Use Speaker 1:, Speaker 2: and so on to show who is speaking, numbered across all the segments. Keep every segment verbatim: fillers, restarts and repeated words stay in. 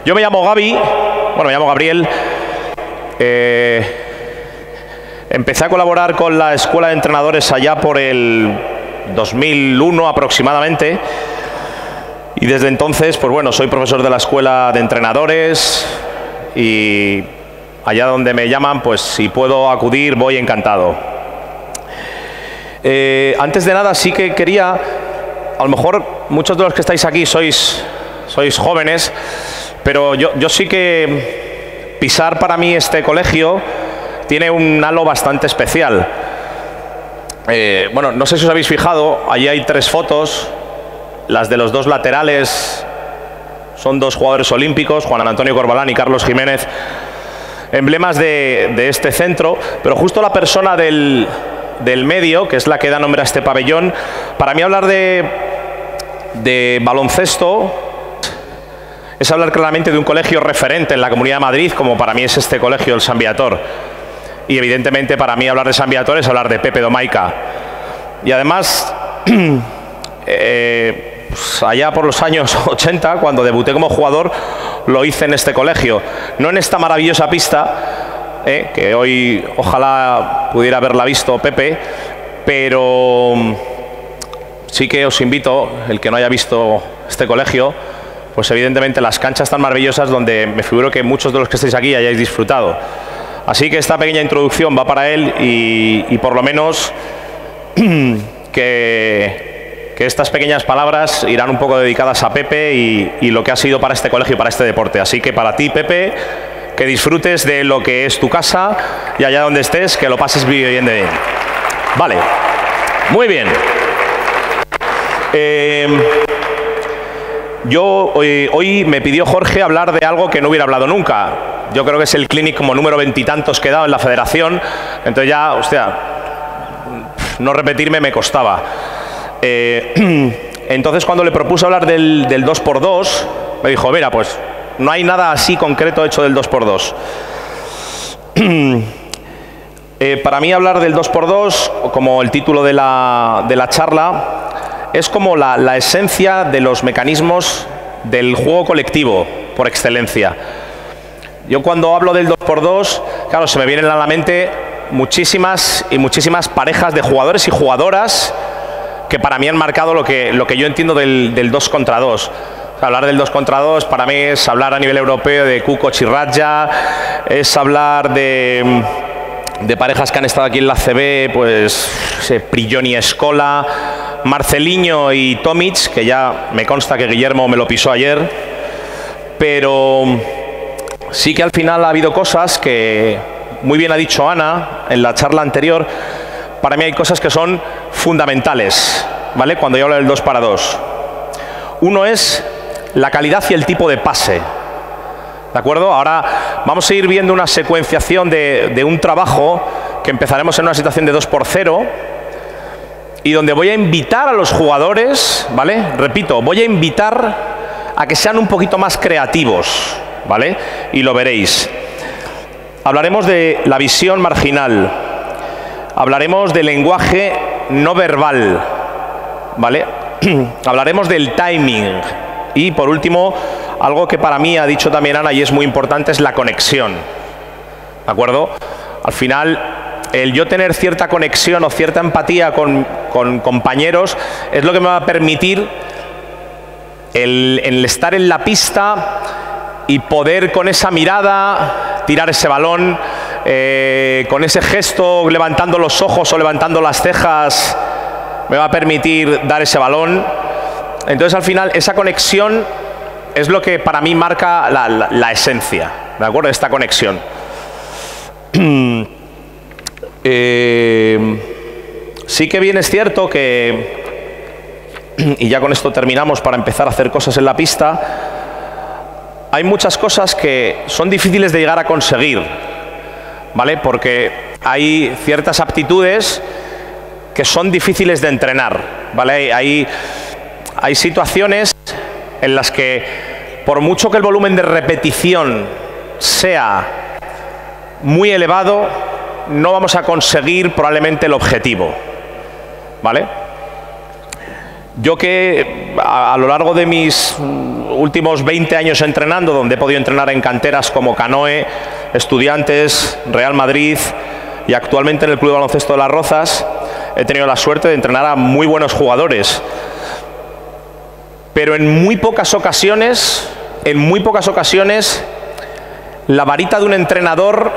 Speaker 1: Yo me llamo Gaby, bueno, me llamo Gabriel. Eh, empecé a colaborar con la Escuela de Entrenadores allá por el dos mil uno aproximadamente. Y desde entonces, pues bueno, soy profesor de la Escuela de Entrenadores y allá donde me llaman, pues si puedo acudir, voy encantado. Eh, antes de nada, sí que quería, a lo mejor muchos de los que estáis aquí sois, sois jóvenes, pero yo, yo sí que pisar para mí este colegio tiene un halo bastante especial. Eh, bueno, no sé si os habéis fijado, allí hay tres fotos. Las de los dos laterales son dos jugadores olímpicos, Juan Antonio Corbalán y Carlos Jiménez, emblemas de, de este centro, pero justo la persona del, del medio, que es la que da nombre a este pabellón, para mí hablar de, de baloncesto es hablar claramente de un colegio referente en la Comunidad de Madrid, como para mí es este colegio, el San Viator. Y evidentemente para mí hablar de San Viator es hablar de Pepe Domaica. Y además, eh, pues allá por los años ochenta, cuando debuté como jugador, lo hice en este colegio. No en esta maravillosa pista, eh, que hoy ojalá pudiera haberla visto Pepe, pero sí que os invito, el que no haya visto este colegio, pues evidentemente las canchas tan maravillosas donde me figuro que muchos de los que estáis aquí hayáis disfrutado. Así que esta pequeña introducción va para él y, y por lo menos que, que estas pequeñas palabras irán un poco dedicadas a Pepe y, y lo que ha sido para este colegio y para este deporte. Así que para ti, Pepe, que disfrutes de lo que es tu casa y allá donde estés, que lo pases bien de bien. Vale, muy bien. Eh, yo hoy, hoy me pidió Jorge hablar de algo que no hubiera hablado nunca. Yo creo que es el clinic como número veintitantos que he dado en la federación. Entonces ya, hostia, no repetirme me costaba. Eh, entonces cuando le propuse hablar del, del dos por dos, me dijo, mira, pues no hay nada así concreto hecho del dos por dos. eh, para mí hablar del dos por dos, como el título de la, de la charla, es como la, la esencia de los mecanismos del juego colectivo por excelencia. Yo cuando hablo del dos por dos, claro, se me vienen a la mente muchísimas y muchísimas parejas de jugadores y jugadoras que para mí han marcado lo que, lo que yo entiendo del, del dos contra dos. O sea, hablar del dos contra dos para mí es hablar a nivel europeo de Kukoc y Radja, es hablar de, de parejas que han estado aquí en la A C B, pues Prigioni y Escola, Marcelinho y Tomic, que ya me consta que Guillermo me lo pisó ayer, pero sí que al final ha habido cosas que, muy bien ha dicho Ana en la charla anterior, para mí hay cosas que son fundamentales, ¿vale? Cuando yo hablo del dos para dos. Uno es la calidad y el tipo de pase, ¿de acuerdo? Ahora vamos a ir viendo una secuenciación de, de un trabajo que empezaremos en una situación de dos por cero y donde voy a invitar a los jugadores, ¿vale? Repito, voy a invitar a que sean un poquito más creativos, ¿vale? Y lo veréis. Hablaremos de la visión marginal, hablaremos del lenguaje no verbal, ¿vale? Hablaremos del timing y, por último, algo que para mí ha dicho también Ana y es muy importante, es la conexión, ¿de acuerdo? Al final, el yo tener cierta conexión o cierta empatía con, con compañeros es lo que me va a permitir el, el estar en la pista y poder con esa mirada tirar ese balón, eh, con ese gesto levantando los ojos o levantando las cejas me va a permitir dar ese balón. Entonces al final esa conexión es lo que para mí marca la, la, la esencia, ¿de acuerdo? Esta conexión. eh, sí que bien es cierto que, y ya con esto terminamos para empezar a hacer cosas en la pista, hay muchas cosas que son difíciles de llegar a conseguir, ¿vale? Porque hay ciertas aptitudes que son difíciles de entrenar, ¿vale? Hay, hay situaciones en las que, por mucho que el volumen de repetición sea muy elevado, no vamos a conseguir probablemente el objetivo, ¿vale? Yo que a, a lo largo de mis últimos veinte años entrenando, donde he podido entrenar en canteras como Canoe, Estudiantes, Real Madrid y actualmente en el Club de Baloncesto de Las Rozas, he tenido la suerte de entrenar a muy buenos jugadores. Pero en muy pocas ocasiones, en muy pocas ocasiones, la varita de un entrenador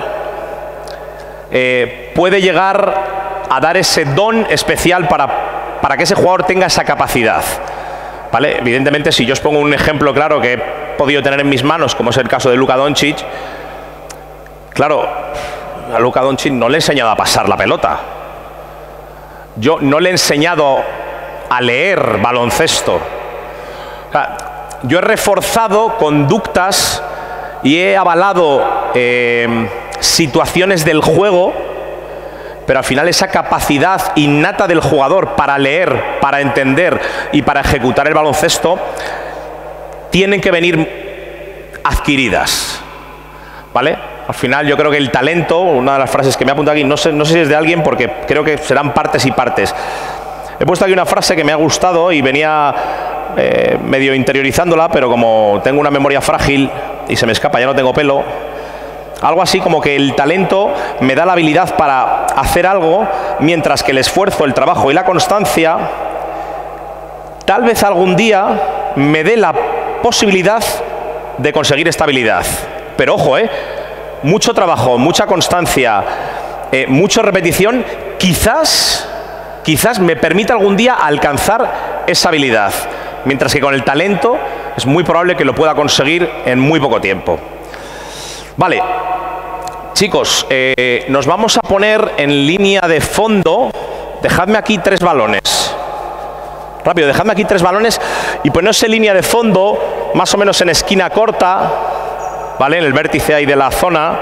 Speaker 1: eh, puede llegar a dar ese don especial para, para que ese jugador tenga esa capacidad. ¿Vale? Evidentemente, si yo os pongo un ejemplo claro que he podido tener en mis manos, como es el caso de Luka Doncic, claro, a Luka Doncic no le he enseñado a pasar la pelota. Yo no le he enseñado a leer baloncesto. O sea, yo he reforzado conductas y he avalado eh, situaciones del juego, pero al final esa capacidad innata del jugador para leer, para entender y para ejecutar el baloncesto tienen que venir adquiridas, ¿vale? Al final yo creo que el talento, una de las frases que me ha apuntado aquí, no sé, no sé si es de alguien porque creo que serán partes y partes. He puesto aquí una frase que me ha gustado y venía eh, medio interiorizándola, pero como tengo una memoria frágil y se me escapa, ya no tengo pelo. Algo así como que el talento me da la habilidad para hacer algo, mientras que el esfuerzo, el trabajo y la constancia tal vez algún día me dé la posibilidad de conseguir estabilidad. Pero ojo, eh, mucho trabajo, mucha constancia, eh, mucha repetición, quizás, quizás me permita algún día alcanzar esa habilidad, mientras que con el talento es muy probable que lo pueda conseguir en muy poco tiempo. Vale, chicos, eh, nos vamos a poner en línea de fondo. Dejadme aquí tres balones. Rápido, dejadme aquí tres balones y poneros en línea de fondo, más o menos en esquina corta, ¿vale? En el vértice ahí de la zona.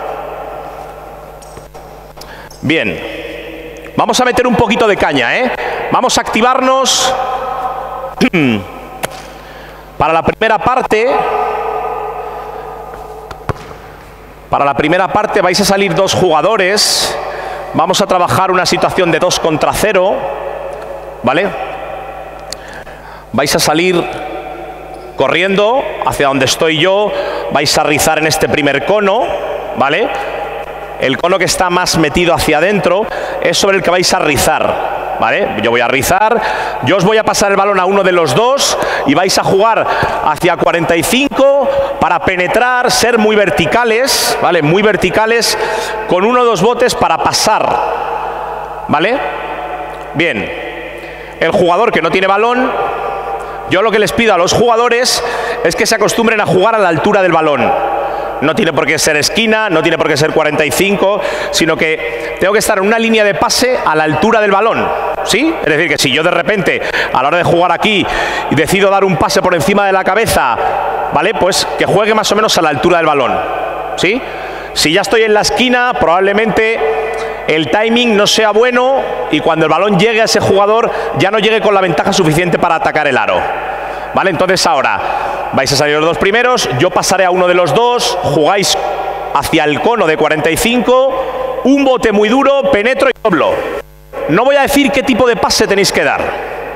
Speaker 1: Bien, vamos a meter un poquito de caña, ¿eh? Vamos a activarnos para la primera parte. Para la primera parte vais a salir dos jugadores. Vamos a trabajar una situación de dos contra cero, ¿vale? Vais a salir corriendo hacia donde estoy yo. Vais a rizar en este primer cono, ¿vale? El cono que está más metido hacia adentro es sobre el que vais a rizar, ¿vale? Yo voy a rizar, yo os voy a pasar el balón a uno de los dos y vais a jugar hacia cuarenta y cinco para penetrar, ser muy verticales, ¿vale? Muy verticales, con uno o dos botes para pasar, ¿vale? Bien, el jugador que no tiene balón, yo lo que les pido a los jugadores es que se acostumbren a jugar a la altura del balón. No tiene por qué ser esquina, no tiene por qué ser cuarenta y cinco, sino que tengo que estar en una línea de pase a la altura del balón, ¿sí? Es decir, que si yo de repente, a la hora de jugar aquí, decido dar un pase por encima de la cabeza, ¿vale? Pues que juegue más o menos a la altura del balón, ¿sí? Si ya estoy en la esquina, probablemente el timing no sea bueno y cuando el balón llegue a ese jugador ya no llegue con la ventaja suficiente para atacar el aro, ¿vale? Entonces ahora vais a salir los dos primeros, yo pasaré a uno de los dos, jugáis hacia el cono de cuarenta y cinco, un bote muy duro, penetro y doblo. No voy a decir qué tipo de pase tenéis que dar,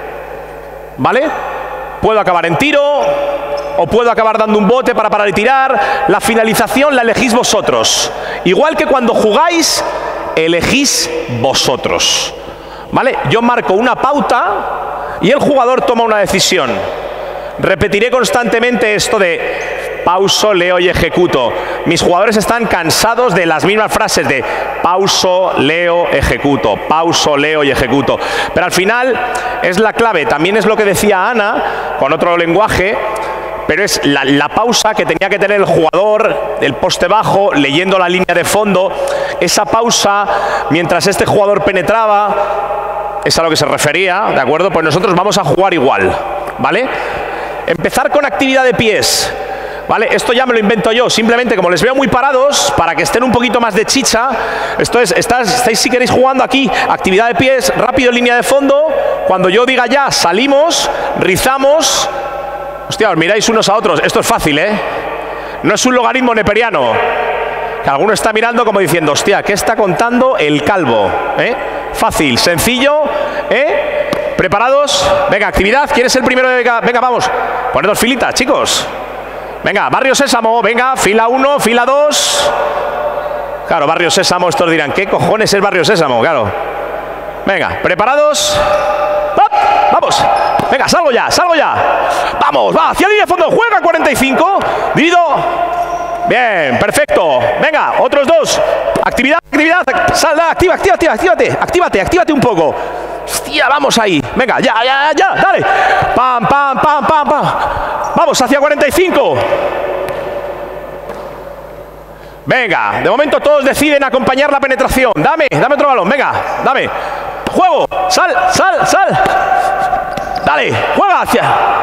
Speaker 1: ¿vale? Puedo acabar en tiro o puedo acabar dando un bote para parar y tirar. La finalización la elegís vosotros. Igual que cuando jugáis, elegís vosotros, ¿vale? Yo marco una pauta y el jugador toma una decisión. Repetiré constantemente esto de pauso, leo y ejecuto. Mis jugadores están cansados de las mismas frases de pauso, leo, ejecuto, pauso, leo y ejecuto. Pero al final es la clave. También es lo que decía Ana con otro lenguaje, pero es la, la pausa que tenía que tener el jugador, el poste bajo, leyendo la línea de fondo. Esa pausa mientras este jugador penetraba es a lo que se refería, ¿de acuerdo? Pues nosotros vamos a jugar igual, ¿vale? Empezar con actividad de pies, ¿vale? Esto ya me lo invento yo, simplemente como les veo muy parados, para que estén un poquito más de chicha. Esto es, estás, estáis si queréis jugando aquí, actividad de pies, rápido, línea de fondo. Cuando yo diga ya, salimos, rizamos. Hostia, os miráis unos a otros, esto es fácil, ¿eh? No es un logaritmo neperiano, que alguno está mirando como diciendo, hostia, ¿qué está contando el calvo? ¿Eh? Fácil, sencillo, ¿eh? ¿preparados? Venga, actividad. ¿Quién es el primero? Venga, venga, vamos. Poned dos filitas, chicos. Venga, Barrio Sésamo. Venga, fila uno, fila dos. Claro, Barrio Sésamo, estos dirán, ¿qué cojones es Barrio Sésamo? Claro. Venga, ¿preparados? ¡Pop! Vamos. Venga, salgo ya, salgo ya. Vamos, va, hacia la línea de fondo. Juega cuarenta y cinco. Divido. Bien, perfecto. Venga, otros dos. Actividad, actividad. Sal, activa, activa, activa, actívate. Actívate, actívate un poco. Hostia, vamos ahí. Venga, ya, ya, ya, dale. Pam, pam, pam, pam, pam. Vamos hacia cuarenta y cinco. Venga, de momento todos deciden acompañar la penetración. Dame, dame otro balón, venga, dame. Juego, sal, sal, sal. Dale, juega hacia.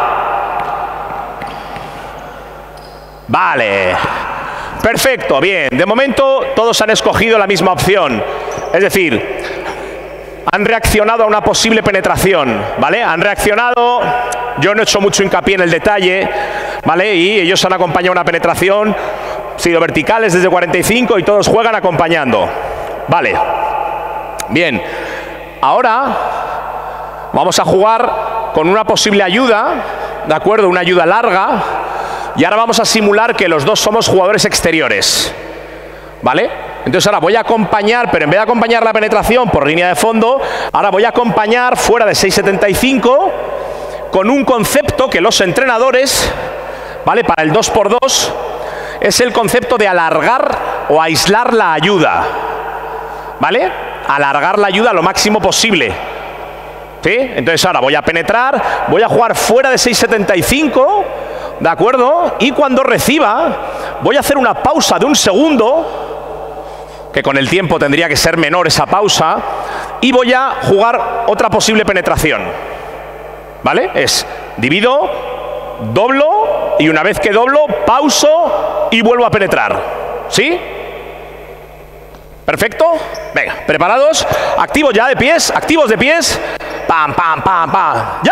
Speaker 1: Vale. Perfecto, bien. De momento todos han escogido la misma opción. Es decir, han reaccionado a una posible penetración, ¿vale? Han reaccionado, yo no he hecho mucho hincapié en el detalle, ¿vale? Y ellos han acompañado una penetración, sido verticales desde cuarenta y cinco y todos juegan acompañando. Vale. Bien. Ahora vamos a jugar con una posible ayuda, ¿de acuerdo? Una ayuda larga. Y ahora vamos a simular que los dos somos jugadores exteriores, ¿vale? Entonces ahora voy a acompañar, pero en vez de acompañar la penetración por línea de fondo, ahora voy a acompañar fuera de seis setenta y cinco con un concepto que los entrenadores, ¿vale? Para el dos por dos es el concepto de alargar o aislar la ayuda, ¿vale? Alargar la ayuda lo máximo posible, ¿sí? Entonces ahora voy a penetrar, voy a jugar fuera de seis setenta y cinco, ¿de acuerdo? Y cuando reciba, voy a hacer una pausa de un segundo, que con el tiempo tendría que ser menor esa pausa, y voy a jugar otra posible penetración, ¿vale? Es divido, doblo, y una vez que doblo, pauso y vuelvo a penetrar, ¿sí? ¿Perfecto? Venga, ¿preparados? Activos ya de pies, activos de pies. Pam, pam, pam, pam. ¡Ya!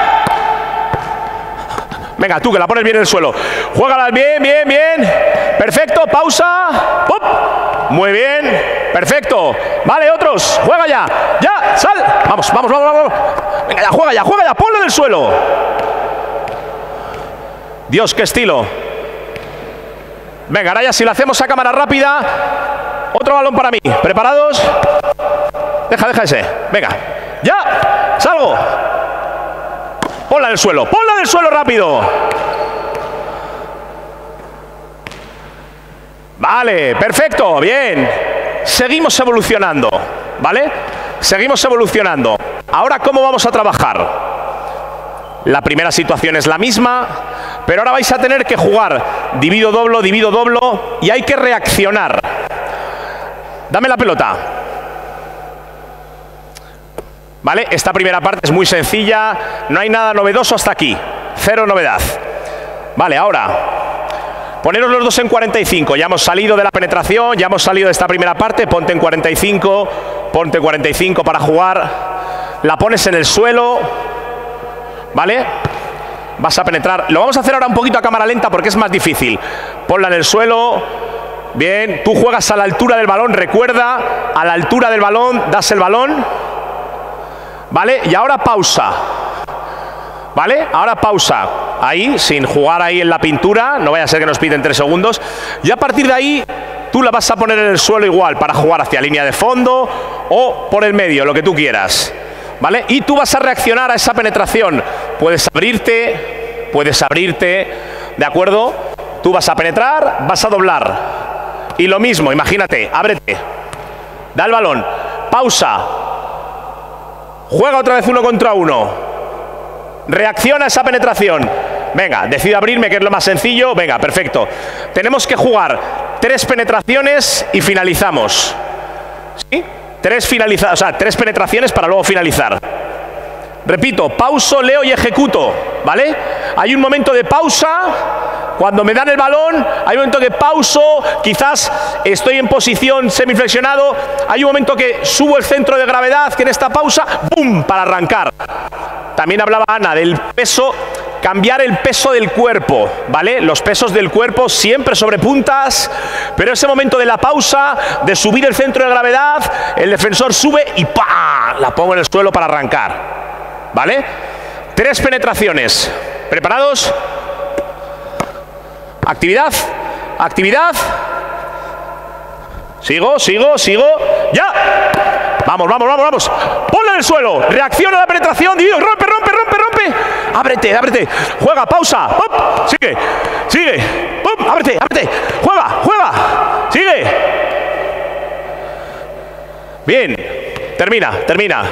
Speaker 1: Venga, tú que la pones bien en el suelo. Juégalas bien, bien, bien. Perfecto, pausa. ¡Pum! Muy bien. Perfecto. Vale, otros. Juega ya. Ya, sal. Vamos, vamos, vamos, vamos. Venga, ya, juega ya, juega ya. Ponlo en el suelo. Dios, qué estilo. Venga, ahora ya si lo hacemos a cámara rápida. Otro balón para mí. ¿Preparados? Deja, deja ese. Venga. Ya. Salgo. Ponla en el suelo, ponla en el suelo rápido. Vale, perfecto, bien. Seguimos evolucionando, ¿vale? Seguimos evolucionando. Ahora, ¿cómo vamos a trabajar? La primera situación es la misma, pero ahora vais a tener que jugar divido, doblo, divido, doblo, y hay que reaccionar. Dame la pelota. ¿Vale? Esta primera parte es muy sencilla, no hay nada novedoso hasta aquí, cero novedad. Vale, ahora, poneros los dos en cuarenta y cinco, ya hemos salido de la penetración, ya hemos salido de esta primera parte, ponte en cuarenta y cinco, ponte en cuarenta y cinco para jugar, la pones en el suelo, ¿vale? Vas a penetrar, lo vamos a hacer ahora un poquito a cámara lenta porque es más difícil. Ponla en el suelo, bien, tú juegas a la altura del balón, recuerda, a la altura del balón, das el balón. ¿Vale? Y ahora pausa. ¿Vale? Ahora pausa. Ahí, sin jugar ahí en la pintura. No vaya a ser que nos piden tres segundos. Y a partir de ahí, tú la vas a poner en el suelo igual para jugar hacia línea de fondo o por el medio, lo que tú quieras. ¿Vale? Y tú vas a reaccionar a esa penetración. Puedes abrirte, puedes abrirte. ¿De acuerdo? Tú vas a penetrar, vas a doblar. Y lo mismo, imagínate, ábrete. Da el balón. Pausa. Juega otra vez uno contra uno. Reacciona a esa penetración. Venga, decido abrirme, que es lo más sencillo. Venga, perfecto. Tenemos que jugar tres penetraciones y finalizamos. ¿Sí? Tres finaliza- o sea, tres penetraciones para luego finalizar. Repito, pauso, leo y ejecuto. ¿Vale? Hay un momento de pausa. Cuando me dan el balón, hay un momento que pauso, quizás estoy en posición semiflexionado, hay un momento que subo el centro de gravedad, que en esta pausa, ¡bum!, para arrancar. También hablaba Ana del peso, cambiar el peso del cuerpo, ¿vale? Los pesos del cuerpo siempre sobre puntas, pero ese momento de la pausa, de subir el centro de gravedad, el defensor sube y ¡pah!, la pongo en el suelo para arrancar. ¿vale? Tres penetraciones. ¿Preparados? Actividad, actividad. Sigo, sigo, sigo. ¡Ya! Vamos, vamos, vamos, vamos. Ponla en el suelo. Reacciona a la penetración. Dios, rompe, rompe, rompe, rompe. Ábrete, ábrete. Juega, pausa. ¡Pum! Sigue, sigue. ¡Pum! Ábrete, ábrete. Juega, juega. Sigue. Bien. Termina, termina.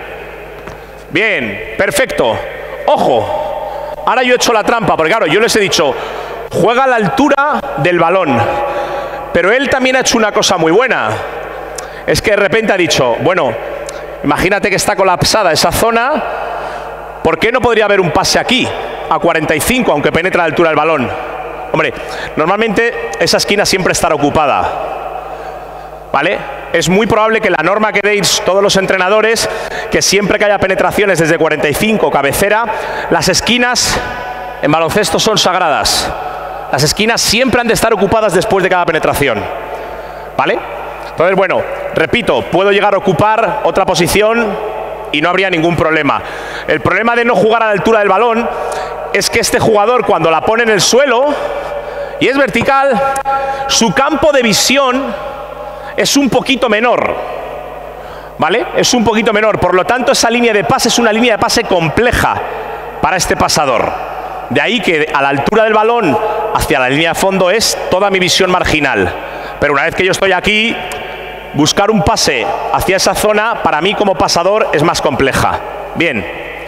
Speaker 1: Bien, perfecto. Ojo. Ahora yo he hecho la trampa, porque claro, yo les he dicho, juega a la altura del balón. Pero él también ha hecho una cosa muy buena. Es que de repente ha dicho, bueno, imagínate que está colapsada esa zona, ¿por qué no podría haber un pase aquí, a cuarenta y cinco, aunque penetre a la altura del balón? Hombre, normalmente esa esquina siempre estará ocupada, ¿vale? Es muy probable que la norma que deis todos los entrenadores, que siempre que haya penetraciones desde cuarenta y cinco, cabecera, las esquinas en baloncesto son sagradas. Las esquinas siempre han de estar ocupadas después de cada penetración, ¿vale? Entonces, bueno, repito, puedo llegar a ocupar otra posición y no habría ningún problema. El problema de no jugar a la altura del balón es que este jugador, cuando la pone en el suelo y es vertical, su campo de visión es un poquito menor, ¿vale? Es un poquito menor. Por lo tanto, esa línea de pase es una línea de pase compleja para este pasador. De ahí que a la altura del balón hacia la línea de fondo es toda mi visión marginal. Pero una vez que yo estoy aquí, buscar un pase hacia esa zona, para mí como pasador, es más compleja. Bien.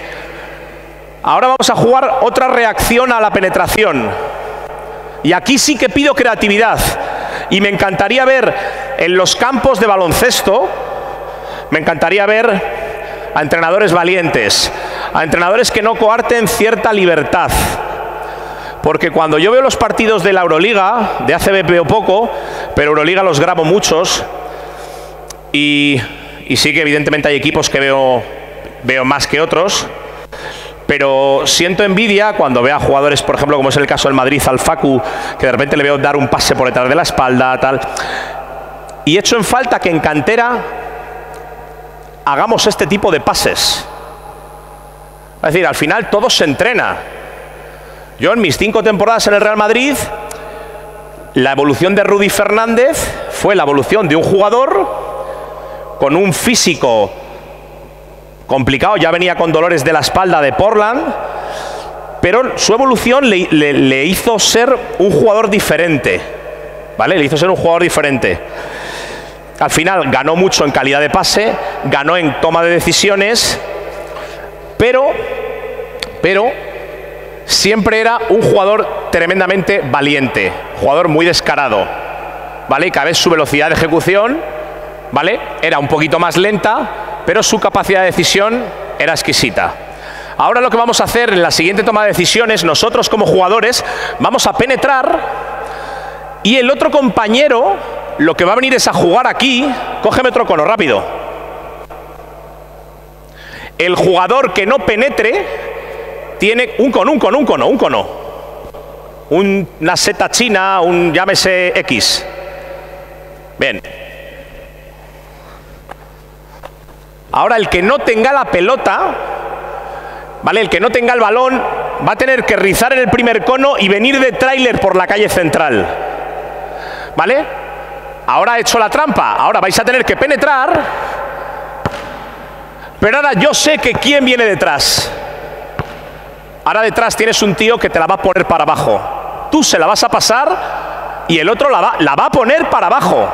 Speaker 1: Ahora vamos a jugar otra reacción a la penetración. Y aquí sí que pido creatividad. Y me encantaría ver en los campos de baloncesto, me encantaría ver a entrenadores valientes, a entrenadores que no coarten cierta libertad. Porque cuando yo veo los partidos de la Euroliga, de A C B veo poco, pero Euroliga los grabo muchos, y, y sí que evidentemente hay equipos que veo, veo más que otros, pero siento envidia cuando veo a jugadores, por ejemplo, como es el caso del Madrid, al Facu, que de repente le veo dar un pase por detrás de la espalda, tal. Y echo en falta que en cantera hagamos este tipo de pases. Es decir, al final todo se entrena. Yo en mis cinco temporadas en el Real Madrid, la evolución de Rudy Fernández fue la evolución de un jugador con un físico complicado, ya venía con dolores de la espalda de Portland, pero su evolución le, le, le hizo ser un jugador diferente, ¿vale? Le hizo ser un jugador diferente. Al final ganó mucho en calidad de pase, ganó en toma de decisiones, pero, pero siempre era un jugador tremendamente valiente, jugador muy descarado, ¿vale? Cada vez su velocidad de ejecución, ¿vale?, era un poquito más lenta, pero su capacidad de decisión era exquisita. Ahora lo que vamos a hacer en la siguiente toma de decisiones, nosotros como jugadores vamos a penetrar y el otro compañero lo que va a venir es a jugar aquí. Cógeme otro cono, rápido. El jugador que no penetre tiene un cono, un cono, un cono, un cono. Un, una seta china, un llámese X. Bien. Ahora el que no tenga la pelota, ¿vale?, el que no tenga el balón, va a tener que rizar en el primer cono y venir de tráiler por la calle central, ¿vale? Ahora he hecho la trampa, ahora vais a tener que penetrar, pero ahora yo sé que quién viene detrás. Ahora detrás tienes un tío que te la va a poner para abajo. Tú se la vas a pasar y el otro la va, la va a poner para abajo.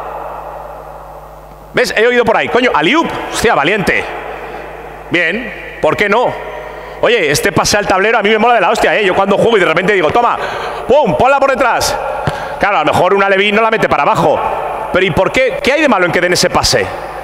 Speaker 1: ¿Ves? He oído por ahí, coño, alley-oop, hostia, valiente. Bien, ¿por qué no? Oye, este pase al tablero a mí me mola de la hostia, ¿eh? Yo cuando juego y de repente digo, toma, pum, ponla por detrás. Claro, a lo mejor una Levin no la mete para abajo. Pero ¿y por qué? ¿Qué hay de malo en que den ese pase?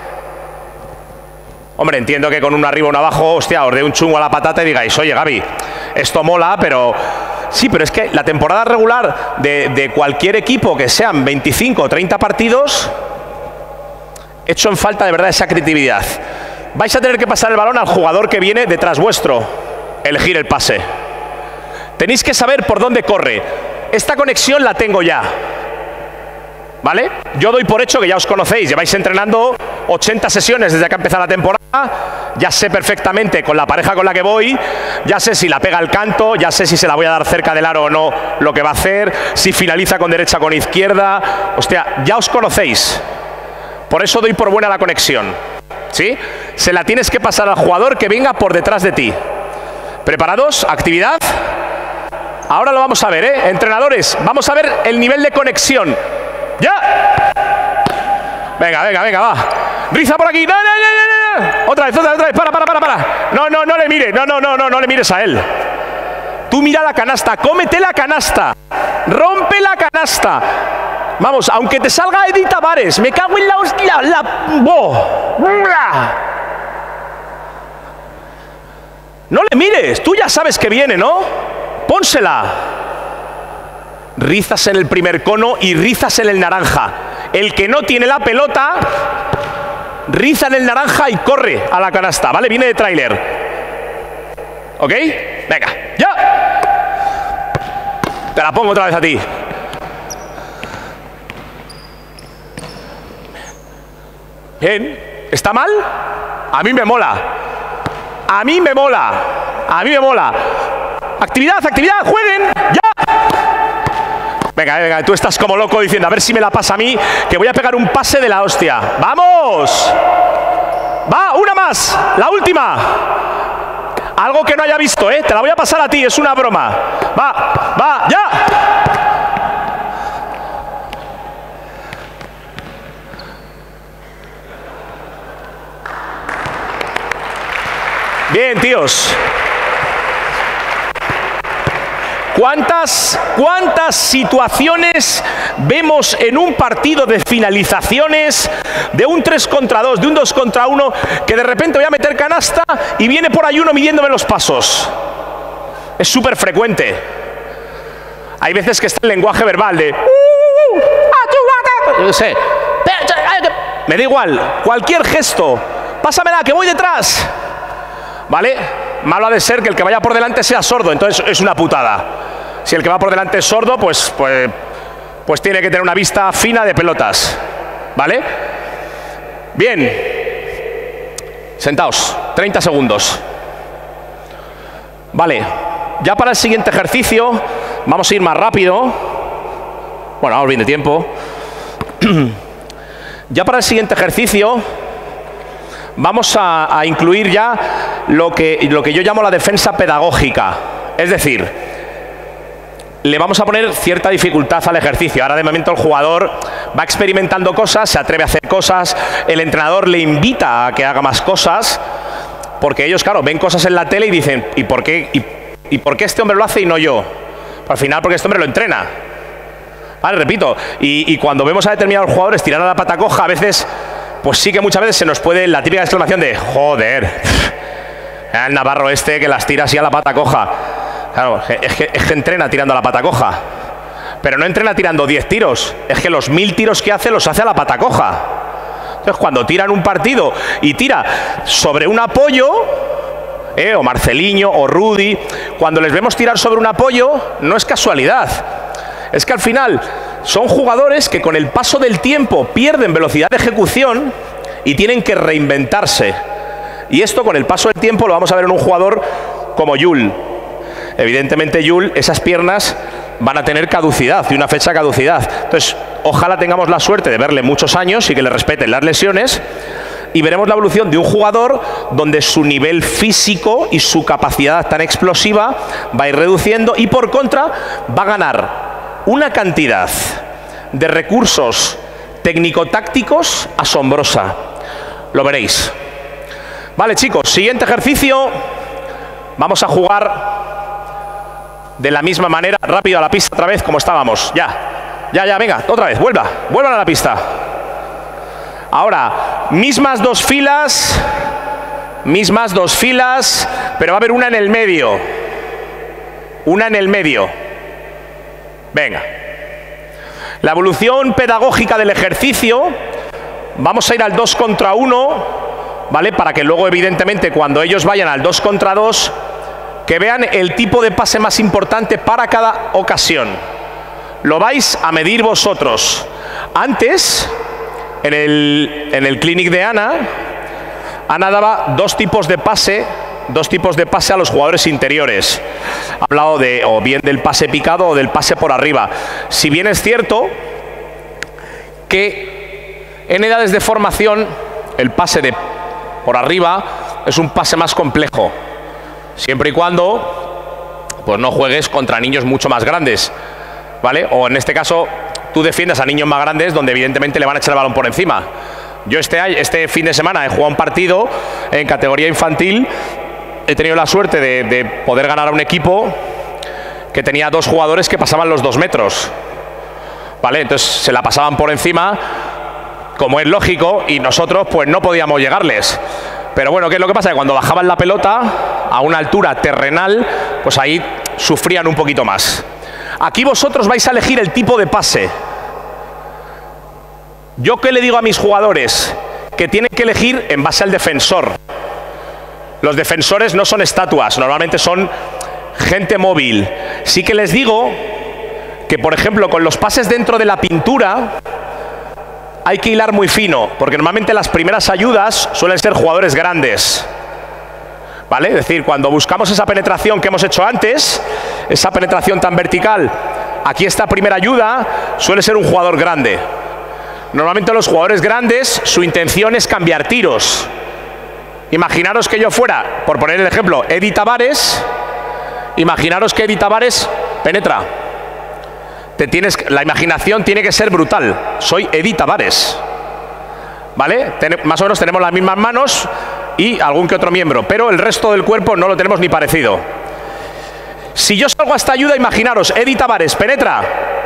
Speaker 1: Hombre, entiendo que con uno arriba, uno abajo, hostia, os dé un chungo a la patata y digáis, oye, Gaby, esto mola, pero... Sí, pero es que la temporada regular de, de cualquier equipo que sean veinticinco o treinta partidos, hecho en falta de verdad esa creatividad. Vais a tener que pasar el balón al jugador que viene detrás vuestro, elegir el pase. Tenéis que saber por dónde corre. Esta conexión la tengo ya, ¿vale? Yo doy por hecho que ya os conocéis, lleváis entrenando ochenta sesiones desde que ha empezado la temporada ya sé perfectamente con la pareja con la que voy, ya sé si la pega al canto, ya sé si se la voy a dar cerca del aro o no, lo que va a hacer, si finaliza con derecha o con izquierda. Hostia, ya os conocéis. Por eso doy por buena la conexión. ¿Sí? Se la tienes que pasar al jugador que venga por detrás de ti. ¿Preparados? ¿Actividad? Ahora lo vamos a ver, ¿eh? Entrenadores, vamos a ver el nivel de conexión. ¡Ya! Venga, venga, venga, va. Riza por aquí. No, no, no, no, no. Otra vez, otra vez, otra vez. Para, para, para, para. No, no, no le mires. No, no, no, no, no le mires a él. Tú mira la canasta. Cómete la canasta. Rompe la canasta. Vamos, aunque te salga Edith Tavares. Me cago en la hostia. La... ¡Oh! No le mires. Tú ya sabes que viene, ¿no? Pónsela. Rizas en el primer cono y rizas en el naranja. El que no tiene la pelota, riza en el naranja y corre a la canasta, ¿vale? Viene de tráiler. ¿Ok? Venga, ¡ya! Te la pongo otra vez a ti. Bien. ¿Está mal? A mí me mola. A mí me mola. A mí me mola. Actividad, actividad, jueguen. ¡Ya! Venga, venga, tú estás como loco diciendo, a ver si me la pasa a mí, que voy a pegar un pase de la hostia. ¡Vamos! Va, una más, la última. Algo que no haya visto, ¿eh? Te la voy a pasar a ti, es una broma. Va, va, ya. Bien, tíos. ¿Cuántas, ¿Cuántas situaciones vemos en un partido de finalizaciones de un tres contra dos, de un dos contra uno, que de repente voy a meter canasta y viene por ahí uno midiéndome los pasos? Es súper frecuente. Hay veces que está el lenguaje verbal de... Yo sé. Me da igual, cualquier gesto. Pásamela, que voy detrás. ¿Vale? Malo ha de ser que el que vaya por delante sea sordo, entonces es una putada. Si el que va por delante es sordo, pues, pues, pues tiene que tener una vista fina de pelotas. ¿Vale? Bien. Sentaos, treinta segundos. Vale, ya para el siguiente ejercicio vamos a ir más rápido. Bueno, vamos bien de tiempo. Ya para el siguiente ejercicio vamos a, a incluir ya lo que, lo que yo llamo la defensa pedagógica. Es decir, le vamos a poner cierta dificultad al ejercicio. Ahora de momento el jugador va experimentando cosas, se atreve a hacer cosas, el entrenador le invita a que haga más cosas, porque ellos, claro, ven cosas en la tele y dicen, ¿y por qué, y, y por qué este hombre lo hace y no yo? Al final porque este hombre lo entrena. Vale, repito, y, y cuando vemos a determinados jugadores tirar a la pata coja, a veces... pues sí que muchas veces se nos puede la típica exclamación de joder, el Navarro este que las tira así a la pata coja. Claro, es que, es que entrena tirando a la pata coja, pero no entrena tirando diez tiros, es que los mil tiros que hace los hace a la pata coja. Entonces cuando tiran un partido y tira sobre un apoyo, eh, o Marceliño o Rudy, cuando les vemos tirar sobre un apoyo no es casualidad, es que al final son jugadores que con el paso del tiempo pierden velocidad de ejecución y tienen que reinventarse. Y esto con el paso del tiempo lo vamos a ver en un jugador como Yul. Evidentemente Yul, esas piernas van a tener caducidad y una fecha de caducidad. Entonces, ojalá tengamos la suerte de verle muchos años y que le respeten las lesiones. Y veremos la evolución de un jugador donde su nivel físico y su capacidad tan explosiva va a ir reduciendo y por contra va a ganar una cantidad de recursos técnico-tácticos asombrosa. Lo veréis. Vale, chicos, siguiente ejercicio. Vamos a jugar de la misma manera, rápido a la pista otra vez como estábamos. Ya, ya, ya, venga, otra vez, vuelva, vuelvan a la pista. Ahora, mismas dos filas, mismas dos filas, pero va a haber una en el medio. Una en el medio. Venga. La evolución pedagógica del ejercicio, vamos a ir al dos contra uno, ¿vale? Para que luego, evidentemente, cuando ellos vayan al dos contra dos, que vean el tipo de pase más importante para cada ocasión. Lo vais a medir vosotros. Antes, en el, en el clinic de Ana, Ana daba dos tipos de pase, dos tipos de pase a los jugadores interiores. Ha hablado de o bien del pase picado o del pase por arriba. Si bien es cierto que en edades de formación el pase de por arriba es un pase más complejo, siempre y cuando pues no juegues contra niños mucho más grandes, ¿vale? O en este caso tú defiendas a niños más grandes donde evidentemente le van a echar el balón por encima. Yo este, este fin de semana he jugado un partido en categoría infantil. He tenido la suerte de, de poder ganar a un equipo que tenía dos jugadores que pasaban los dos metros. ¿Vale? Entonces se la pasaban por encima, como es lógico, y nosotros pues no podíamos llegarles. Pero bueno, ¿qué es lo que pasa? Que cuando bajaban la pelota a una altura terrenal, pues ahí sufrían un poquito más. Aquí vosotros vais a elegir el tipo de pase. ¿Yo qué le digo a mis jugadores? Que tienen que elegir en base al defensor. Los defensores no son estatuas, normalmente son gente móvil. Sí que les digo que, por ejemplo, con los pases dentro de la pintura hay que hilar muy fino, porque normalmente las primeras ayudas suelen ser jugadores grandes. ¿Vale? Es decir, cuando buscamos esa penetración que hemos hecho antes, esa penetración tan vertical, aquí esta primera ayuda suele ser un jugador grande. Normalmente los jugadores grandes, su intención es cambiar tiros. Imaginaros que yo fuera, por poner el ejemplo, Edi Tavares. Imaginaros que Edi Tavares penetra. Te tienes, la imaginación tiene que ser brutal. Soy Edi Tavares. ¿Vale? Ten, más o menos tenemos las mismas manos y algún que otro miembro, pero el resto del cuerpo no lo tenemos ni parecido. Si yo salgo a esta ayuda, imaginaros, Edi Tavares penetra.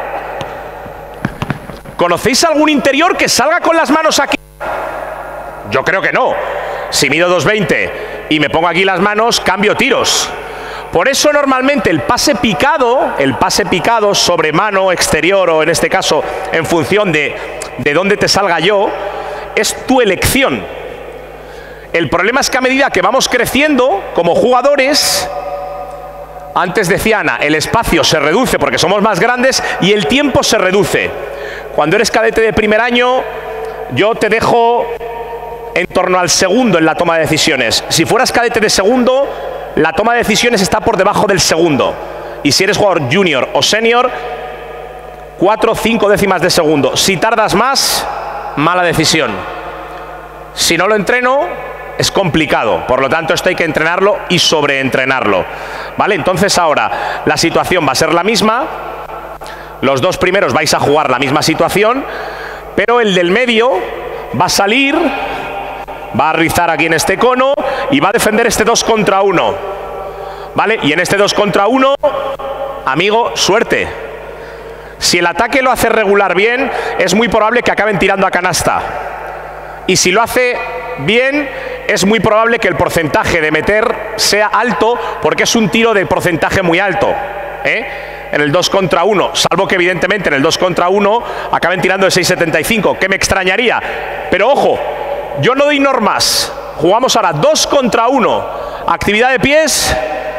Speaker 1: ¿Conocéis algún interior que salga con las manos aquí? Yo creo que no. Si mido dos veinte y me pongo aquí las manos, cambio tiros. Por eso normalmente el pase picado, el pase picado sobre mano exterior, o en este caso en función de, de dónde te salga yo, es tu elección. El problema es que a medida que vamos creciendo como jugadores, antes decía Ana, el espacio se reduce porque somos más grandes y el tiempo se reduce. Cuando eres cadete de primer año, yo te dejo en torno al segundo en la toma de decisiones. Si fueras cadete de segundo, la toma de decisiones está por debajo del segundo. Y si eres jugador junior o senior, cuatro o cinco décimas de segundo. Si tardas más, mala decisión. Si no lo entreno, es complicado. Por lo tanto, esto hay que entrenarlo y sobreentrenarlo. ¿Vale? Entonces ahora la situación va a ser la misma. Los dos primeros vais a jugar la misma situación, pero el del medio va a salir, va a rizar aquí en este cono y va a defender este dos contra uno. ¿Vale? Y en este dos contra uno, amigo, suerte. Si el ataque lo hace regular bien, es muy probable que acaben tirando a canasta. Y si lo hace bien, es muy probable que el porcentaje de meter sea alto, porque es un tiro de porcentaje muy alto, ¿eh? En el dos contra uno, salvo que evidentemente en el dos contra uno acaben tirando de seis setenta y cinco, que me extrañaría. Pero ojo, yo no doy normas. Jugamos ahora dos contra uno. Actividad de pies.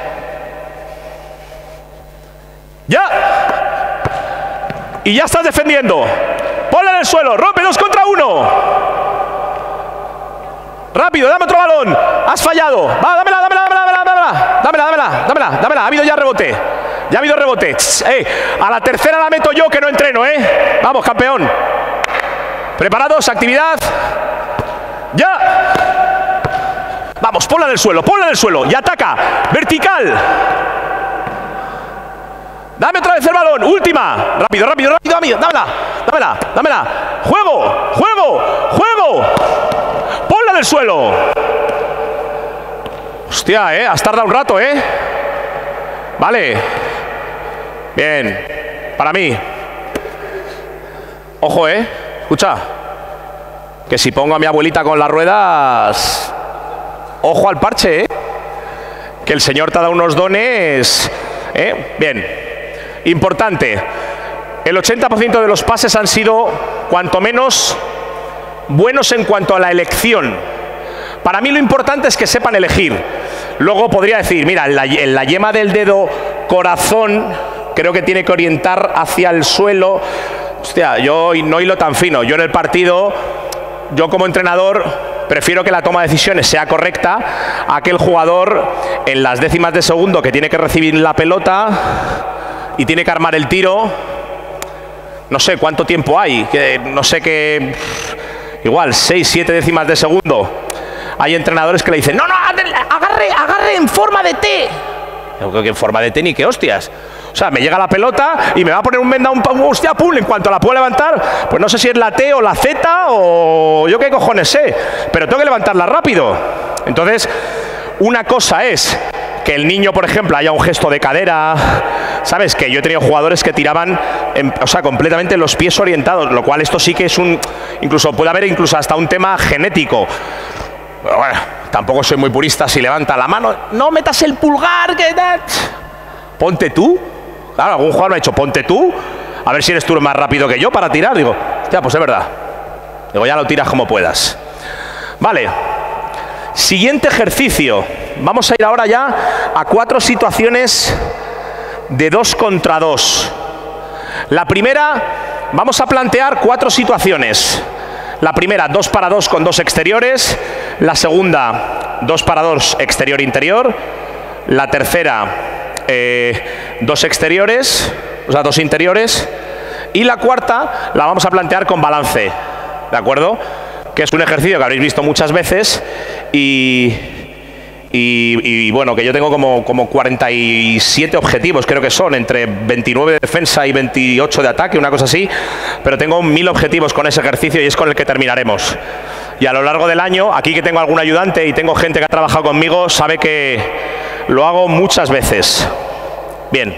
Speaker 1: ¡Ya! Y ya estás defendiendo. Ponla en el suelo, rompe dos contra uno. Rápido, dame otro balón. Has fallado. Va, dámela, dámela, dámela, dámela, dámela, dámela, dámela, dámela, dámela. Ha habido ya rebote. Ya ha habido rebote. Eh, a la tercera la meto yo, que no entreno, ¿eh? Vamos, campeón. ¿Preparados? Actividad. ¡Ya! Vamos, ponla en el suelo, ponla en el suelo. Y ataca. Vertical. Dame otra vez el balón. Última. Rápido, rápido, rápido. Dámela, dámela, dámela. Juego, juego, juego. Ponla en el suelo. Hostia, ¿eh? Has tardado un rato, ¿eh? Vale. Bien. Para mí. Ojo, ¿eh? Escucha. Que si pongo a mi abuelita con las ruedas, ojo al parche, ¿eh? Que el Señor te ha dado unos dones, ¿eh? Bien. Importante. El ochenta por ciento de los pases han sido, cuanto menos, buenos en cuanto a la elección. Para mí lo importante es que sepan elegir. Luego podría decir, mira, en la, en la yema del dedo corazón, creo que tiene que orientar hacia el suelo. Hostia, yo no hilo tan fino. Yo en el partido, yo como entrenador, prefiero que la toma de decisiones sea correcta a que el jugador en las décimas de segundo que tiene que recibir la pelota y tiene que armar el tiro, no sé cuánto tiempo hay, que no sé qué, igual seis, siete décimas de segundo. Hay entrenadores que le dicen, no, no, agarre, agarre en forma de T. Yo creo que en forma de T ni qué hostias. O sea, me llega la pelota y me va a poner un venda, un hostia, pum, en cuanto la puedo levantar, pues no sé si es la T o la Z o yo qué cojones sé, pero tengo que levantarla rápido. Entonces, una cosa es que el niño, por ejemplo, haya un gesto de cadera, ¿sabes? Que yo he tenido jugadores que tiraban, en, o sea, completamente los pies orientados, lo cual esto sí que es un, incluso puede haber incluso hasta un tema genético. Pero bueno, tampoco soy muy purista si levanta la mano, no metas el pulgar, que ponte tú. Claro, algún jugador me ha dicho, ponte tú, a ver si eres tú más rápido que yo para tirar. Digo, hostia, pues es verdad. Digo, ya lo tiras como puedas. Vale. Siguiente ejercicio. Vamos a ir ahora ya a cuatro situaciones de dos contra dos. La primera, vamos a plantear cuatro situaciones. La primera, dos para dos con dos exteriores. La segunda, dos para dos exterior-interior. La tercera, eh, dos exteriores, o sea, dos interiores. Y la cuarta la vamos a plantear con balance, ¿de acuerdo? Que es un ejercicio que habréis visto muchas veces y, y, y bueno, que yo tengo como, como cuarenta y siete objetivos, creo que son, entre veintinueve de defensa y veintiocho de ataque, una cosa así, pero tengo mil objetivos con ese ejercicio y es con el que terminaremos. Y a lo largo del año, aquí que tengo algún ayudante y tengo gente que ha trabajado conmigo, sabe que lo hago muchas veces. Bien.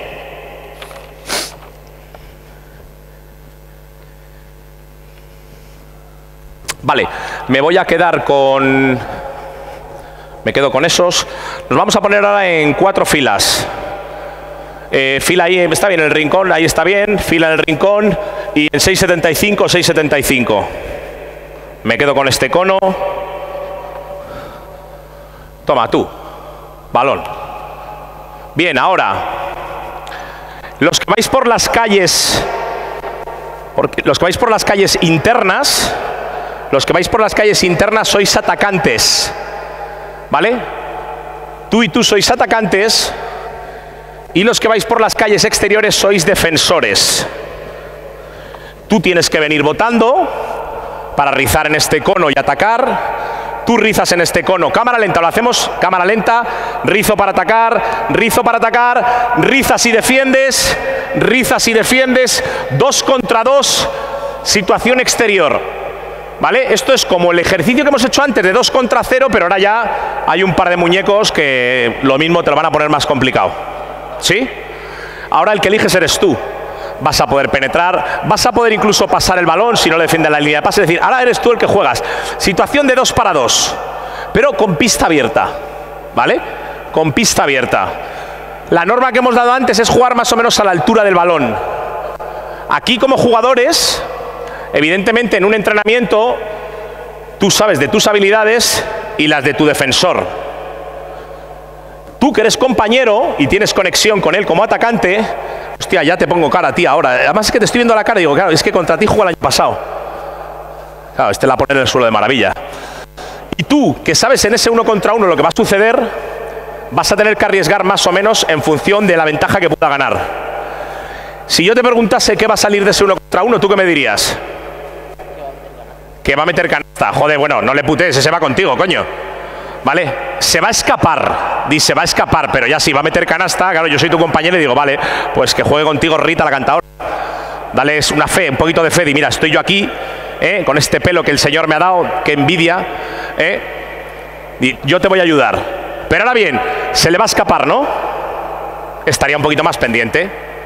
Speaker 1: Vale, me voy a quedar con... Me quedo con esos. Nos vamos a poner ahora en cuatro filas. Eh, fila ahí, está bien, el rincón, ahí está bien. Fila en el rincón y en seis setenta y cinco, seis setenta y cinco. Me quedo con este cono. Toma, tú. Balón. Bien, ahora. Los que vais por las calles... Porque los que vais por las calles internas... Los que vais por las calles internas sois atacantes, ¿vale? Tú y tú sois atacantes y los que vais por las calles exteriores sois defensores. Tú tienes que venir botando para rizar en este cono y atacar. Tú rizas en este cono. Cámara lenta, lo hacemos. Cámara lenta. Rizo para atacar. Rizo para atacar. Rizas y defiendes. Rizas y defiendes. Dos contra dos. Situación exterior. ¿Vale? Esto es como el ejercicio que hemos hecho antes de dos contra cero, pero ahora ya hay un par de muñecos que lo mismo te lo van a poner más complicado. ¿Sí? Ahora el que eliges eres tú. Vas a poder penetrar, vas a poder incluso pasar el balón si no le defiende la línea de pase. Es decir, ahora eres tú el que juegas. Situación de dos para dos, pero con pista abierta. ¿Vale? Con pista abierta. La norma que hemos dado antes es jugar más o menos a la altura del balón. Aquí como jugadores... Evidentemente, en un entrenamiento, tú sabes de tus habilidades y las de tu defensor. Tú que eres compañero y tienes conexión con él como atacante, hostia, ya te pongo cara a ti ahora. Además es que te estoy viendo la cara y digo, claro, es que contra ti jugó el año pasado. Claro, este la pone en el suelo de maravilla. Y tú, que sabes en ese uno contra uno lo que va a suceder, vas a tener que arriesgar más o menos en función de la ventaja que pueda ganar. Si yo te preguntase qué va a salir de ese uno contra uno, ¿tú qué me dirías? Que va a meter canasta. Joder, bueno, no le putees, ese va contigo, coño. ¿Vale? Se va a escapar. Dice, va a escapar, pero ya sí, va a meter canasta. Claro, yo soy tu compañero y digo, vale, pues que juegue contigo Rita la cantadora. Dale una fe, un poquito de fe. Y mira, estoy yo aquí, ¿eh? Con este pelo que el Señor me ha dado, que envidia, ¿eh? Y yo te voy a ayudar. Pero ahora bien, se le va a escapar, ¿no? Estaría un poquito más pendiente.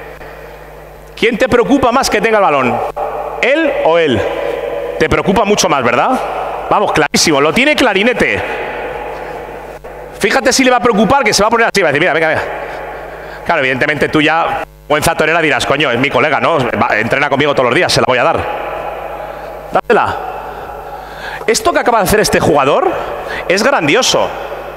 Speaker 1: ¿Quién te preocupa más que tenga el balón? ¿Él o él? Te preocupa mucho más, ¿verdad? Vamos, clarísimo, lo tiene clarinete. Fíjate si le va a preocupar que se va a poner así, va a decir, mira, venga, venga. Claro, evidentemente tú ya, buen zatorera, dirás, coño, es mi colega, ¿no? Va, entrena conmigo todos los días, se la voy a dar. Dátela. Esto que acaba de hacer este jugador es grandioso.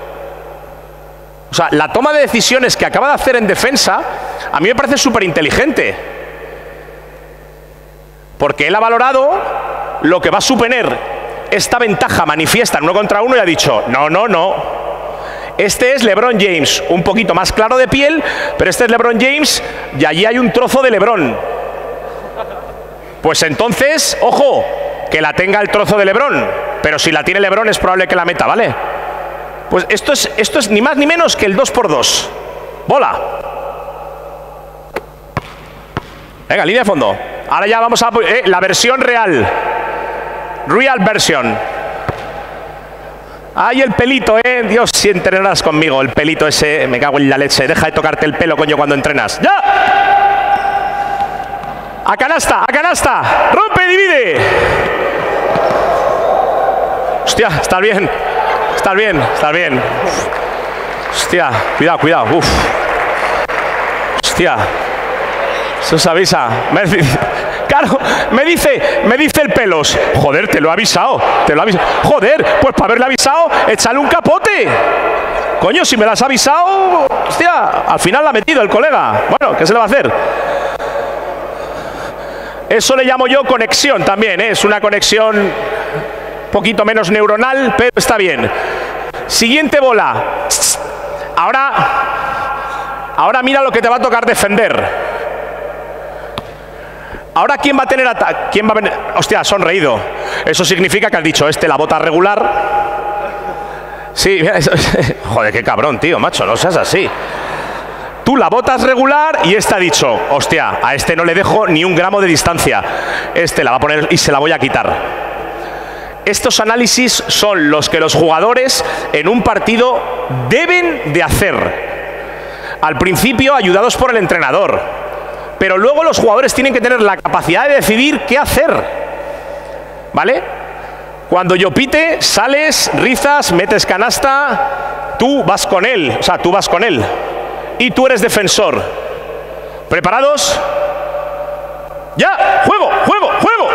Speaker 1: O sea, la toma de decisiones que acaba de hacer en defensa, a mí me parece súper inteligente. Porque él ha valorado lo que va a suponer esta ventaja manifiesta en uno contra uno y ha dicho, no, no, no. Este es LeBron James, un poquito más claro de piel, pero este es LeBron James y allí hay un trozo de LeBron. Pues entonces, ojo, que la tenga el trozo de LeBron, pero si la tiene LeBron es probable que la meta, ¿vale? Pues esto es, esto es ni más ni menos que el dos por dos. Bola. Venga, línea de fondo. Ahora ya vamos a eh, la versión real. Real version. Ay, el pelito, eh. Dios, si entrenarás conmigo. El pelito ese, me cago en la leche. Deja de tocarte el pelo, coño, cuando entrenas. ¡Ya! A canasta, a canasta. Rompe, divide. Hostia, está bien. Está bien, está bien. Hostia, cuidado, cuidado. Uf. Hostia. Eso se avisa. Me, claro, me dice, me dice el pelos. Joder, te lo he avisado. Te lo he avisado. Joder, pues para haberle avisado, échale un capote. Coño, si me lo has avisado. Hostia, al final la ha metido el colega. Bueno, ¿qué se le va a hacer? Eso le llamo yo conexión también, ¿eh? Es una conexión un poquito menos neuronal, pero está bien. Siguiente bola. Ahora, ahora mira lo que te va a tocar defender. Ahora, ¿quién va a tener ataque? ¿Quién va a venir? Hostia, sonreído. Eso significa que has dicho, este la bota regular. Sí, eso, joder, qué cabrón, tío, macho, no seas así. Tú la botas regular y este ha dicho, hostia, a este no le dejo ni un gramo de distancia. Este la va a poner y se la voy a quitar. Estos análisis son los que los jugadores en un partido deben de hacer. Al principio ayudados por el entrenador, pero luego los jugadores tienen que tener la capacidad de decidir qué hacer. ¿Vale? Cuando yo pite, sales, rizas, metes canasta, tú vas con él, o sea, tú vas con él. Y tú eres defensor. ¿Preparados? ¡Ya! ¡Juego! ¡Juego! ¡Juego!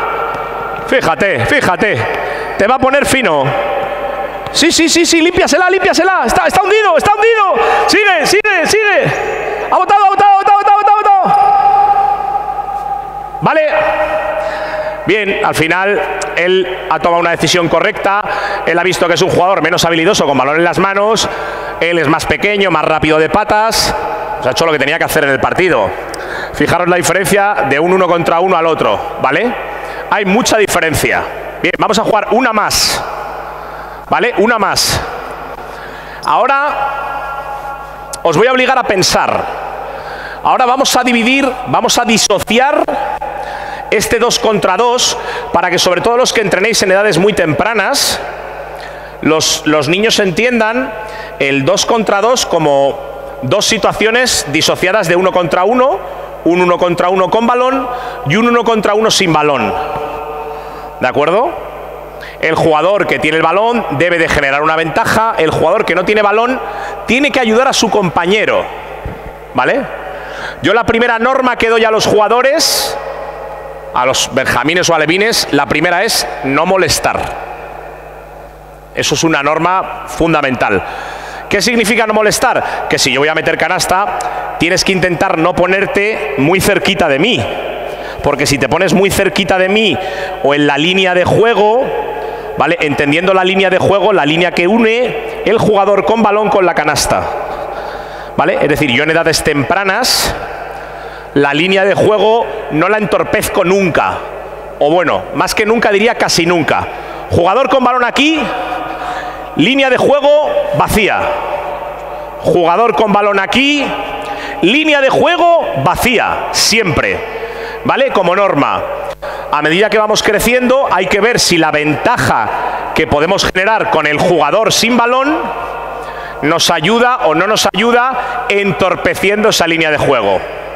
Speaker 1: Fíjate, fíjate. Te va a poner fino. Sí, sí, sí, sí, límpiasela, límpiasela. Está, está hundido, está hundido. Sigue, sigue, sigue. Ha botado, ha botado, ha botado, ha botado, ha botado. Vale. Bien, al final él ha tomado una decisión correcta. Él ha visto que es un jugador menos habilidoso con balón en las manos. Él es más pequeño, más rápido de patas. Pues ha hecho lo que tenía que hacer en el partido. Fijaros la diferencia de un uno contra uno al otro, ¿vale? Hay mucha diferencia. Bien, vamos a jugar una más. ¿Vale? Una más. Ahora os voy a obligar a pensar. Ahora vamos a dividir, vamos a disociar este dos contra dos para que sobre todo los que entrenéis en edades muy tempranas, los, los niños entiendan el dos contra dos como dos situaciones disociadas de uno contra uno, un uno contra uno con balón y un uno contra uno sin balón. ¿De acuerdo? El jugador que tiene el balón debe de generar una ventaja, el jugador que no tiene balón tiene que ayudar a su compañero. ¿Vale? Yo la primera norma que doy a los jugadores, a los benjamines o alevines, la primera es no molestar. Eso es una norma fundamental. ¿Qué significa no molestar? Que si yo voy a meter canasta, tienes que intentar no ponerte muy cerquita de mí. Porque si te pones muy cerquita de mí o en la línea de juego, ¿vale? Entendiendo la línea de juego, la línea que une el jugador con balón con la canasta. ¿Vale? Es decir, yo en edades tempranas, la línea de juego no la entorpezco nunca. O bueno, más que nunca diría casi nunca. Jugador con balón aquí, línea de juego vacía. Jugador con balón aquí, línea de juego vacía, siempre. ¿Vale? Como norma. A medida que vamos creciendo, hay que ver si la ventaja que podemos generar con el jugador sin balón nos ayuda o no nos ayuda entorpeciendo esa línea de juego.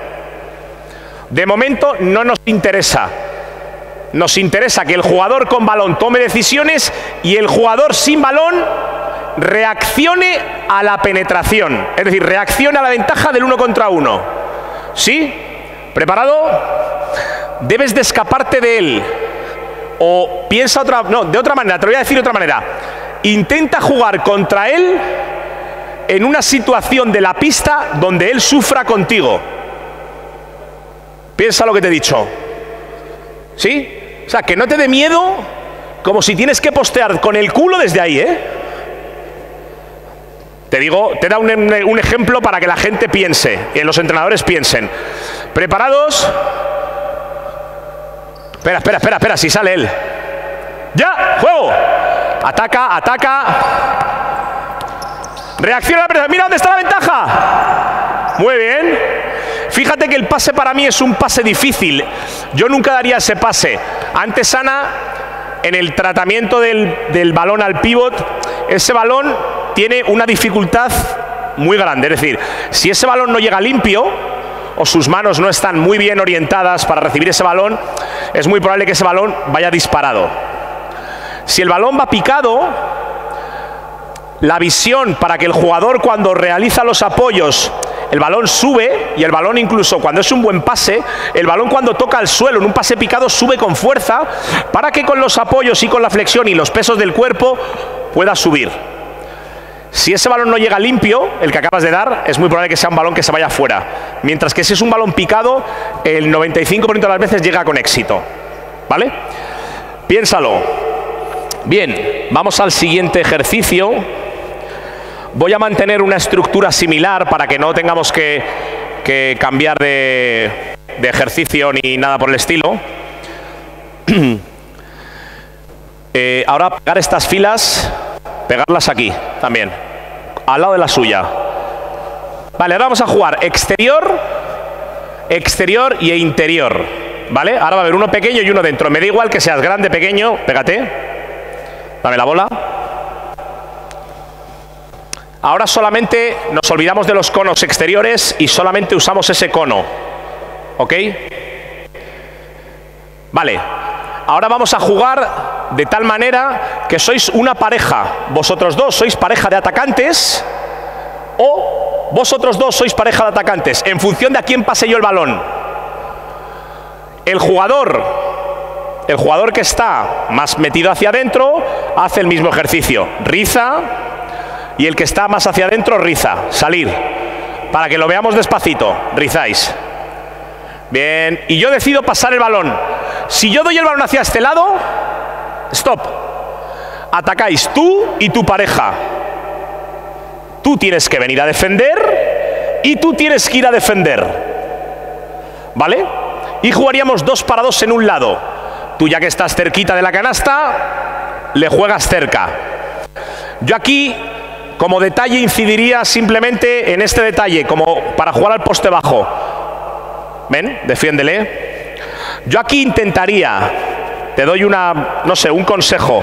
Speaker 1: De momento no nos interesa. Nos interesa que el jugador con balón tome decisiones y el jugador sin balón reaccione a la penetración. Es decir, reaccione a la ventaja del uno contra uno. ¿Sí? ¿Preparado? Debes de escaparte de él. O piensa otra... No, de otra manera, te lo voy a decir de otra manera. Intenta jugar contra él en una situación de la pista donde él sufra contigo. Piensa lo que te he dicho. ¿Sí? O sea, que no te dé miedo como si tienes que postear con el culo desde ahí, ¿eh? Te digo, te da un, un ejemplo para que la gente piense, que los entrenadores piensen. ¿Preparados? Espera, espera, espera, espera, si sale él. ¡Ya! ¡Juego! Ataca, ataca. Reacciona la presa. ¡Mira dónde está la ventaja! Muy bien. Fíjate que el pase para mí es un pase difícil. Yo nunca daría ese pase. Antes, Ana, en el tratamiento del, del balón al pívot, ese balón tiene una dificultad muy grande. Es decir, si ese balón no llega limpio o sus manos no están muy bien orientadas para recibir ese balón, es muy probable que ese balón vaya disparado. Si el balón va picado, la visión para que el jugador cuando realiza los apoyos, el balón sube, y el balón incluso cuando es un buen pase, el balón cuando toca el suelo en un pase picado sube con fuerza para que con los apoyos y con la flexión y los pesos del cuerpo pueda subir. Si ese balón no llega limpio, el que acabas de dar, es muy probable que sea un balón que se vaya fuera. Mientras que si es un balón picado, el noventa y cinco por ciento de las veces llega con éxito. ¿Vale? Piénsalo. Bien, vamos al siguiente ejercicio. Voy a mantener una estructura similar para que no tengamos que, que cambiar de, de ejercicio ni nada por el estilo. eh, ahora pegar estas filas, pegarlas aquí también, al lado de la suya. Vale, ahora vamos a jugar exterior, exterior y interior. ¿Vale? Ahora va a haber uno pequeño y uno dentro. Me da igual que seas grande, pequeño, pégate. Dame la bola. Ahora solamente nos olvidamos de los conos exteriores y solamente usamos ese cono. ¿Ok? Vale. Ahora vamos a jugar de tal manera que sois una pareja. Vosotros dos sois pareja de atacantes o vosotros dos sois pareja de atacantes en función de a quién pase yo el balón. El jugador, el jugador que está más metido hacia adentro hace el mismo ejercicio. Riza. Y el que está más hacia adentro, riza. Salir. Para que lo veamos despacito. Rizáis. Bien. Y yo decido pasar el balón. Si yo doy el balón hacia este lado, stop. Atacáis tú y tu pareja. Tú tienes que venir a defender y tú tienes que ir a defender. ¿Vale? Y jugaríamos dos para dos en un lado. Tú, ya que estás cerquita de la canasta, le juegas cerca. Yo aquí, como detalle, incidiría simplemente en este detalle, como para jugar al poste bajo. ¿Ven? Defiéndele. Yo aquí intentaría, te doy una, no sé, un consejo.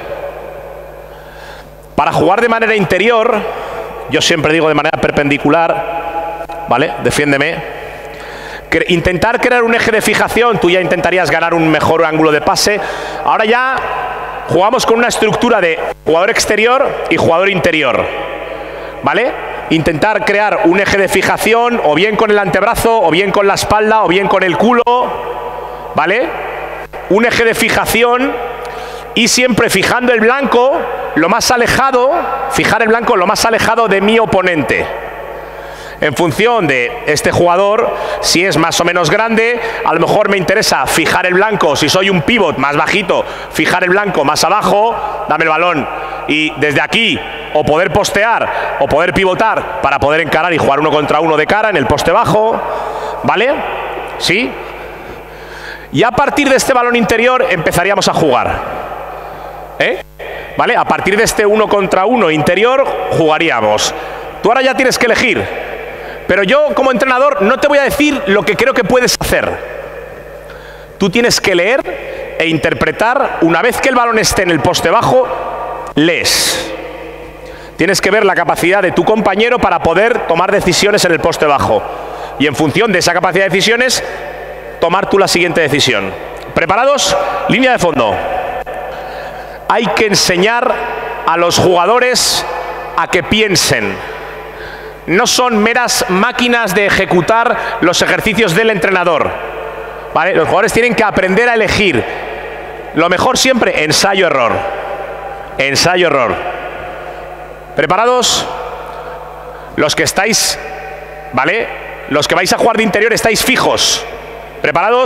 Speaker 1: Para jugar de manera interior, yo siempre digo de manera perpendicular, ¿vale? Defiéndeme. Intentar crear un eje de fijación, tú ya intentarías ganar un mejor ángulo de pase. Ahora ya jugamos con una estructura de jugador exterior y jugador interior, ¿vale? Intentar crear un eje de fijación, o bien con el antebrazo, o bien con la espalda, o bien con el culo, ¿vale? Un eje de fijación y siempre fijando el blanco lo más alejado, fijar el blanco lo más alejado de mi oponente. En función de este jugador, si es más o menos grande, a lo mejor me interesa fijar el blanco. Si soy un pívot más bajito, fijar el blanco más abajo, dame el balón. Y desde aquí, o poder postear, o poder pivotar para poder encarar y jugar uno contra uno de cara en el poste bajo. ¿Vale? ¿Sí? Y a partir de este balón interior empezaríamos a jugar. ¿Eh? ¿Vale? A partir de este uno contra uno interior jugaríamos. Tú ahora ya tienes que elegir. Pero yo, como entrenador, no te voy a decir lo que creo que puedes hacer. Tú tienes que leer e interpretar. Una vez que el balón esté en el poste bajo, lees. Tienes que ver la capacidad de tu compañero para poder tomar decisiones en el poste bajo. Y en función de esa capacidad de decisiones, tomar tú la siguiente decisión. ¿Preparados? Línea de fondo. Hay que enseñar a los jugadores a que piensen. No son meras máquinas de ejecutar los ejercicios del entrenador. ¿Vale? Los jugadores tienen que aprender a elegir. Lo mejor siempre, ensayo-error. Ensayo-error. ¿Preparados? Los que estáis, ¿vale? Los que vais a jugar de interior estáis fijos. ¿Preparados?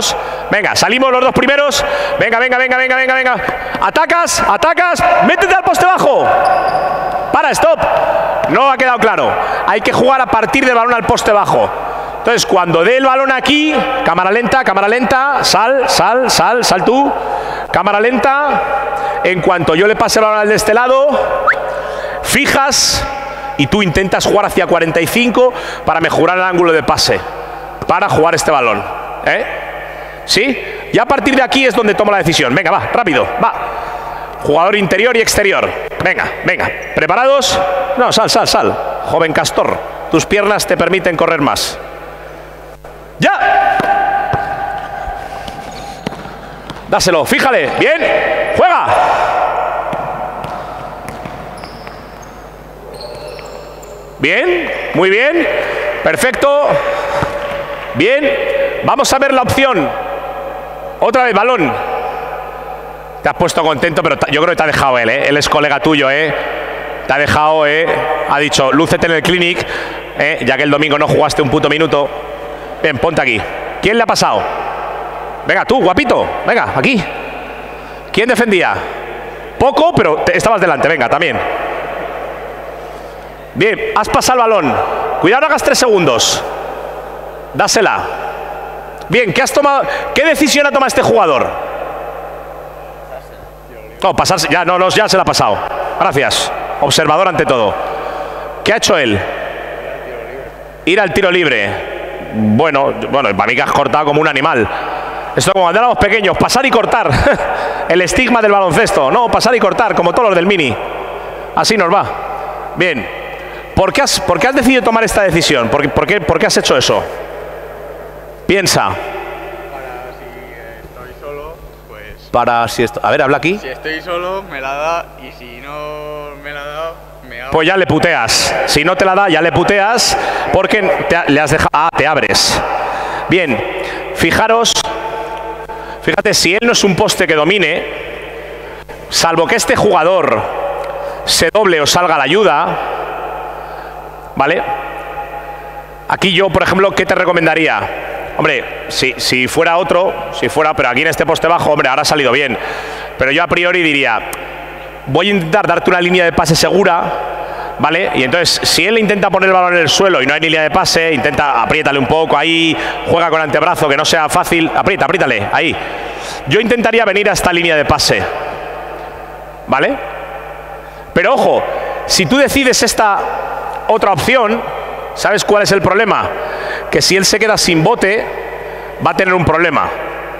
Speaker 1: Venga, salimos los dos primeros. Venga, venga, venga, venga, venga, venga. Atacas, atacas, métete al poste bajo. Para, stop. No ha quedado claro. Hay que jugar a partir del balón al poste bajo. Entonces, cuando dé el balón aquí, cámara lenta, cámara lenta, sal, sal, sal, sal tú. Cámara lenta. En cuanto yo le pase el balón al de este lado, fijas y tú intentas jugar hacia cuarenta y cinco para mejorar el ángulo de pase. Para jugar este balón. ¿Eh? ¿Sí? Y a partir de aquí es donde tomo la decisión. Venga, va, rápido, va. Jugador interior y exterior. Venga, venga. ¿Preparados? No, sal, sal, sal. Joven castor, tus piernas te permiten correr más. ¡Ya! Dáselo, fíjale. Bien. ¡Juega! Bien, muy bien. Perfecto. Bien. Vamos a ver la opción. Otra vez, balón. Te has puesto contento, pero yo creo que te ha dejado él, ¿eh? Él es colega tuyo, ¿eh? Te ha dejado, ¿eh? Ha dicho, lúcete en el clinic, ¿eh? Ya que el domingo no jugaste un puto minuto. Bien, ponte aquí. ¿Quién le ha pasado? Venga, tú, guapito. Venga, aquí. ¿Quién defendía? Poco, pero te, estabas delante. Venga, también. Bien, has pasado el balón. Cuidado, no hagas tres segundos. Dásela. Bien, ¿qué has tomado? ¿Qué decisión ha tomado este jugador? No, pasarse. Ya, no, no, ya se la ha pasado. Gracias. Observador ante todo. ¿Qué ha hecho él? Ir al tiro libre. Bueno, bueno, para mí que has cortado como un animal. Esto como cuando éramos pequeños, pasar y cortar. El estigma del baloncesto. No, pasar y cortar, como todos los del mini. Así nos va. Bien. ¿Por qué has, por qué has decidido tomar esta decisión? ¿Por qué, por qué, por qué has hecho eso? Piensa.
Speaker 2: Para si estoy solo, pues...
Speaker 1: Para si esto... A ver, habla aquí.
Speaker 2: Si estoy solo, me la da, y si no me la da, me hago...
Speaker 1: Pues ya le puteas. Si no te la da, ya le puteas, porque te, le has dejado... Ah, te abres. Bien, fijaros... Fíjate, si él no es un poste que domine, salvo que este jugador se doble o salga a la ayuda, ¿vale? Aquí yo, por ejemplo, ¿qué te recomendaría? Hombre, si, si fuera otro, si fuera, pero aquí en este poste bajo, hombre, ahora ha salido bien. Pero yo a priori diría, voy a intentar darte una línea de pase segura, ¿vale? Y entonces, si él intenta poner el balón en el suelo y no hay línea de pase, intenta, apriétale un poco ahí, juega con antebrazo, que no sea fácil, aprieta, apriétale, ahí. Yo intentaría venir a esta línea de pase, ¿vale? Pero ojo, si tú decides esta otra opción, ¿sabes cuál es el problema? Que si él se queda sin bote, va a tener un problema.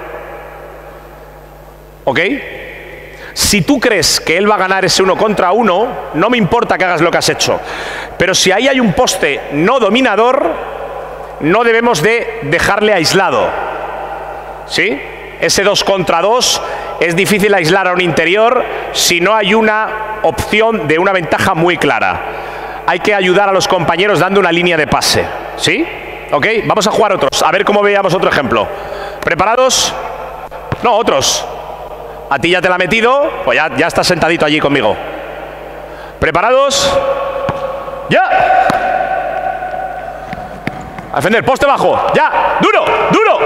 Speaker 1: ¿Ok? Si tú crees que él va a ganar ese uno contra uno, no me importa que hagas lo que has hecho. Pero si ahí hay un poste no dominador, no debemos de dejarle aislado. ¿Sí? Ese dos contra dos es difícil aislar a un interior si no hay una opción de una ventaja muy clara. Hay que ayudar a los compañeros dando una línea de pase. ¿Sí? ¿Ok? Vamos a jugar otros. A ver cómo veamos otro ejemplo. ¿Preparados? No, otros. A ti ya te la he metido, pues ya, ya estás sentadito allí conmigo. ¿Preparados? ¡Ya! A defender, poste bajo. ¡Ya! ¡Duro! ¡Duro!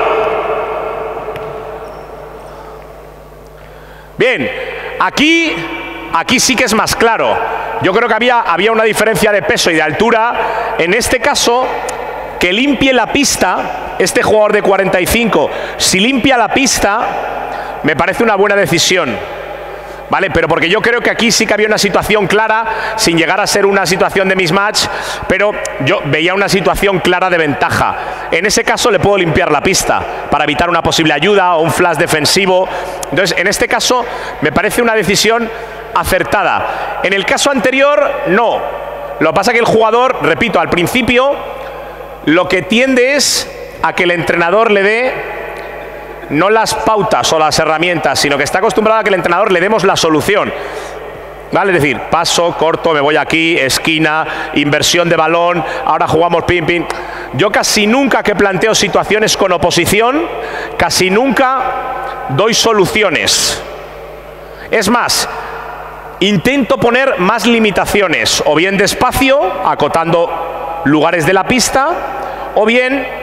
Speaker 1: Bien. Aquí, aquí sí que es más claro. Yo creo que había, había una diferencia de peso y de altura. En este caso, que limpie la pista, este jugador de cuarenta y cinco, si limpia la pista, me parece una buena decisión, ¿vale? Pero porque yo creo que aquí sí que había una situación clara, sin llegar a ser una situación de mismatch, pero yo veía una situación clara de ventaja. En ese caso le puedo limpiar la pista para evitar una posible ayuda o un flash defensivo. Entonces, en este caso, me parece una decisión acertada. En el caso anterior, no. Lo que pasa es que el jugador, repito, al principio, lo que tiende es a que el entrenador le dé no las pautas o las herramientas, sino que está acostumbrado a que el entrenador le demos la solución. ¿Vale? Es decir, paso, corto, me voy aquí, esquina, inversión de balón, ahora jugamos pin, pin. Yo casi nunca que planteo situaciones con oposición, casi nunca doy soluciones. Es más, intento poner más limitaciones, o bien de espacio, acotando lugares de la pista, o bien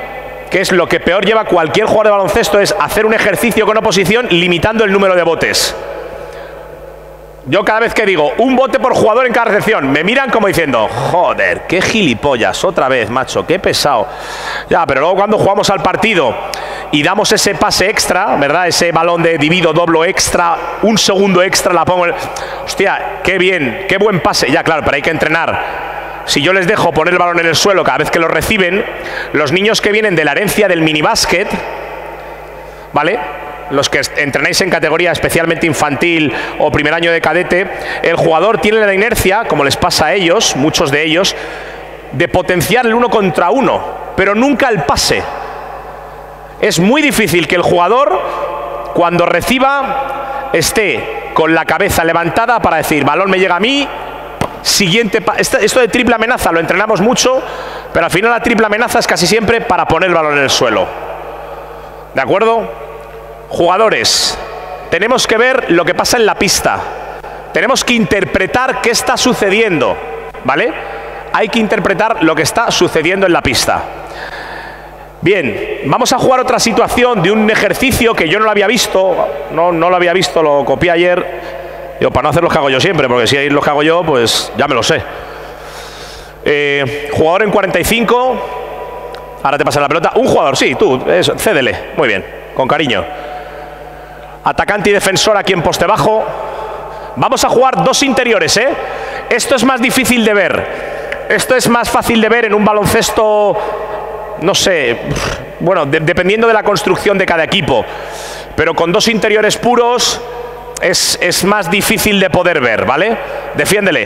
Speaker 1: que es lo que peor lleva cualquier jugador de baloncesto, es hacer un ejercicio con oposición limitando el número de botes. Yo cada vez que digo un bote por jugador en cada recepción, me miran como diciendo, joder, qué gilipollas, otra vez, macho, qué pesado. Ya, pero luego cuando jugamos al partido y damos ese pase extra, ¿verdad? Ese balón de divido, doblo extra, un segundo extra, la pongo. Hostia, qué bien, qué buen pase. Ya, claro, pero hay que entrenar. Si yo les dejo poner el balón en el suelo cada vez que lo reciben, los niños que vienen de la herencia del minibásquet, ¿vale? Los que entrenáis en categoría especialmente infantil o primer año de cadete, el jugador tiene la inercia, como les pasa a ellos, muchos de ellos, de potenciar el uno contra uno, pero nunca el pase. Es muy difícil que el jugador, cuando reciba, esté con la cabeza levantada para decir, balón me llega a mí, siguiente pa esto, esto de triple amenaza lo entrenamos mucho, pero al final la triple amenaza es casi siempre para poner el balón en el suelo. ¿De acuerdo? Jugadores, tenemos que ver lo que pasa en la pista. Tenemos que interpretar qué está sucediendo, ¿vale? Hay que interpretar lo que está sucediendo en la pista. Bien, vamos a jugar otra situación de un ejercicio que yo no lo había visto, no, no lo había visto, lo copié ayer, digo, para no hacer los que hago yo siempre, porque si hay los que hago yo, pues ya me lo sé. Eh, jugador en cuarenta y cinco, ahora te pasa la pelota, un jugador, sí, tú, eso, cédele, muy bien, con cariño. Atacante y defensor aquí en poste bajo. Vamos a jugar dos interiores, ¿eh? Esto es más difícil de ver. Esto es más fácil de ver en un baloncesto, no sé, bueno, de, dependiendo de la construcción de cada equipo. Pero con dos interiores puros es, es más difícil de poder ver, ¿vale? Defiéndele.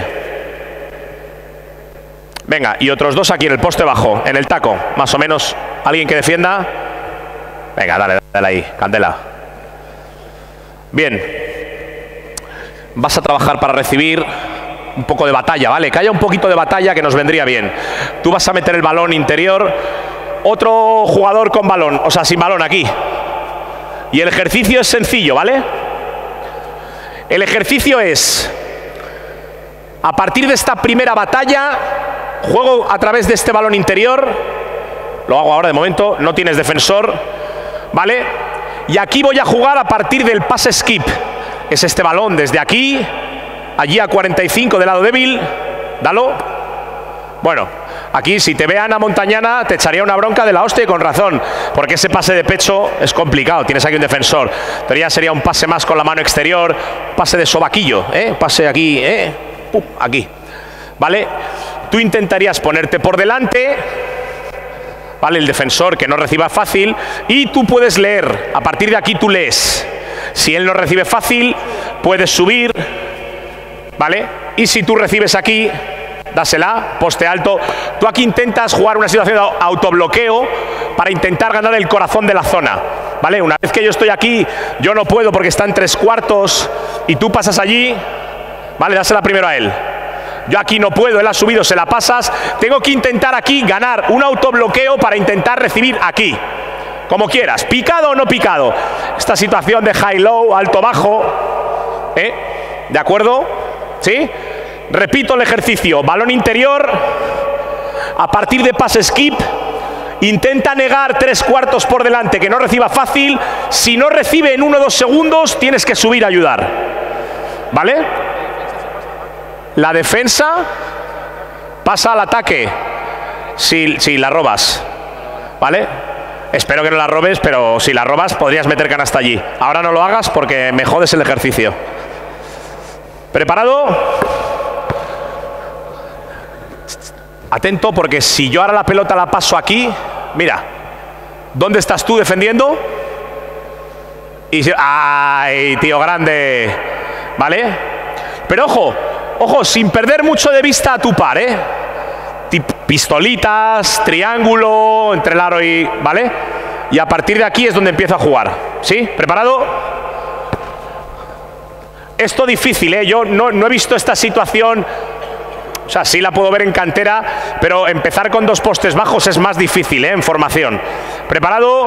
Speaker 1: Venga, y otros dos aquí en el poste bajo, en el taco, más o menos. ¿Alguien que defienda? Venga, dale, dale ahí, candela. Bien, vas a trabajar para recibir un poco de batalla, ¿vale? Que haya un poquito de batalla que nos vendría bien. Tú vas a meter el balón interior, otro jugador con balón, o sea, sin balón aquí. Y el ejercicio es sencillo, ¿vale? El ejercicio es, a partir de esta primera batalla, juego a través de este balón interior, lo hago ahora de momento, no tienes defensor, ¿vale? Y aquí voy a jugar a partir del pase skip. Es este balón desde aquí, allí a cuarenta y cinco del lado débil. Dalo. Bueno, aquí si te ve Ana Montañana te echaría una bronca de la hostia y con razón, porque ese pase de pecho es complicado, tienes aquí un defensor. Pero ya sería un pase más con la mano exterior, pase de sobaquillo, ¿eh? Pase aquí, ¿eh? Uh, aquí. ¿Vale? Tú intentarías ponerte por delante, ¿vale? El defensor que no reciba fácil, y tú puedes leer. A partir de aquí tú lees. Si él no recibe fácil, puedes subir, ¿vale? Y si tú recibes aquí, dásela, poste alto. Tú aquí intentas jugar una situación de autobloqueo para intentar ganar el corazón de la zona, ¿vale? Una vez que yo estoy aquí, yo no puedo porque está en tres cuartos y tú pasas allí, ¿vale? Dásela primero a él. Yo aquí no puedo, él ha subido, se la pasas. Tengo que intentar aquí ganar un autobloqueo para intentar recibir aquí. Como quieras, picado o no picado. Esta situación de high-low, alto-bajo, ¿eh? ¿De acuerdo? ¿Sí? Repito el ejercicio. Balón interior. A partir de pase skip, intenta negar tres cuartos por delante, que no reciba fácil. Si no recibe en uno o dos segundos, tienes que subir a ayudar. ¿Vale? La defensa pasa al ataque si, si la robas, ¿vale? Espero que no la robes, pero si la robas podrías meter canasta allí. Ahora no lo hagas porque me jodes el ejercicio. ¿Preparado? Atento, porque si yo ahora la pelota la paso aquí, mira, ¿dónde estás tú defendiendo? Y si, ¡ay, tío grande! ¿Vale? Pero ojo, ojo, sin perder mucho de vista a tu par, ¿eh? Pistolitas, triángulo, entre el aro y... ¿vale? Y a partir de aquí es donde empiezo a jugar. ¿Sí? ¿Preparado? Esto difícil, ¿eh? Yo no, no he visto esta situación... O sea, sí la puedo ver en cantera, pero empezar con dos postes bajos es más difícil, ¿eh? En formación. ¿Preparado?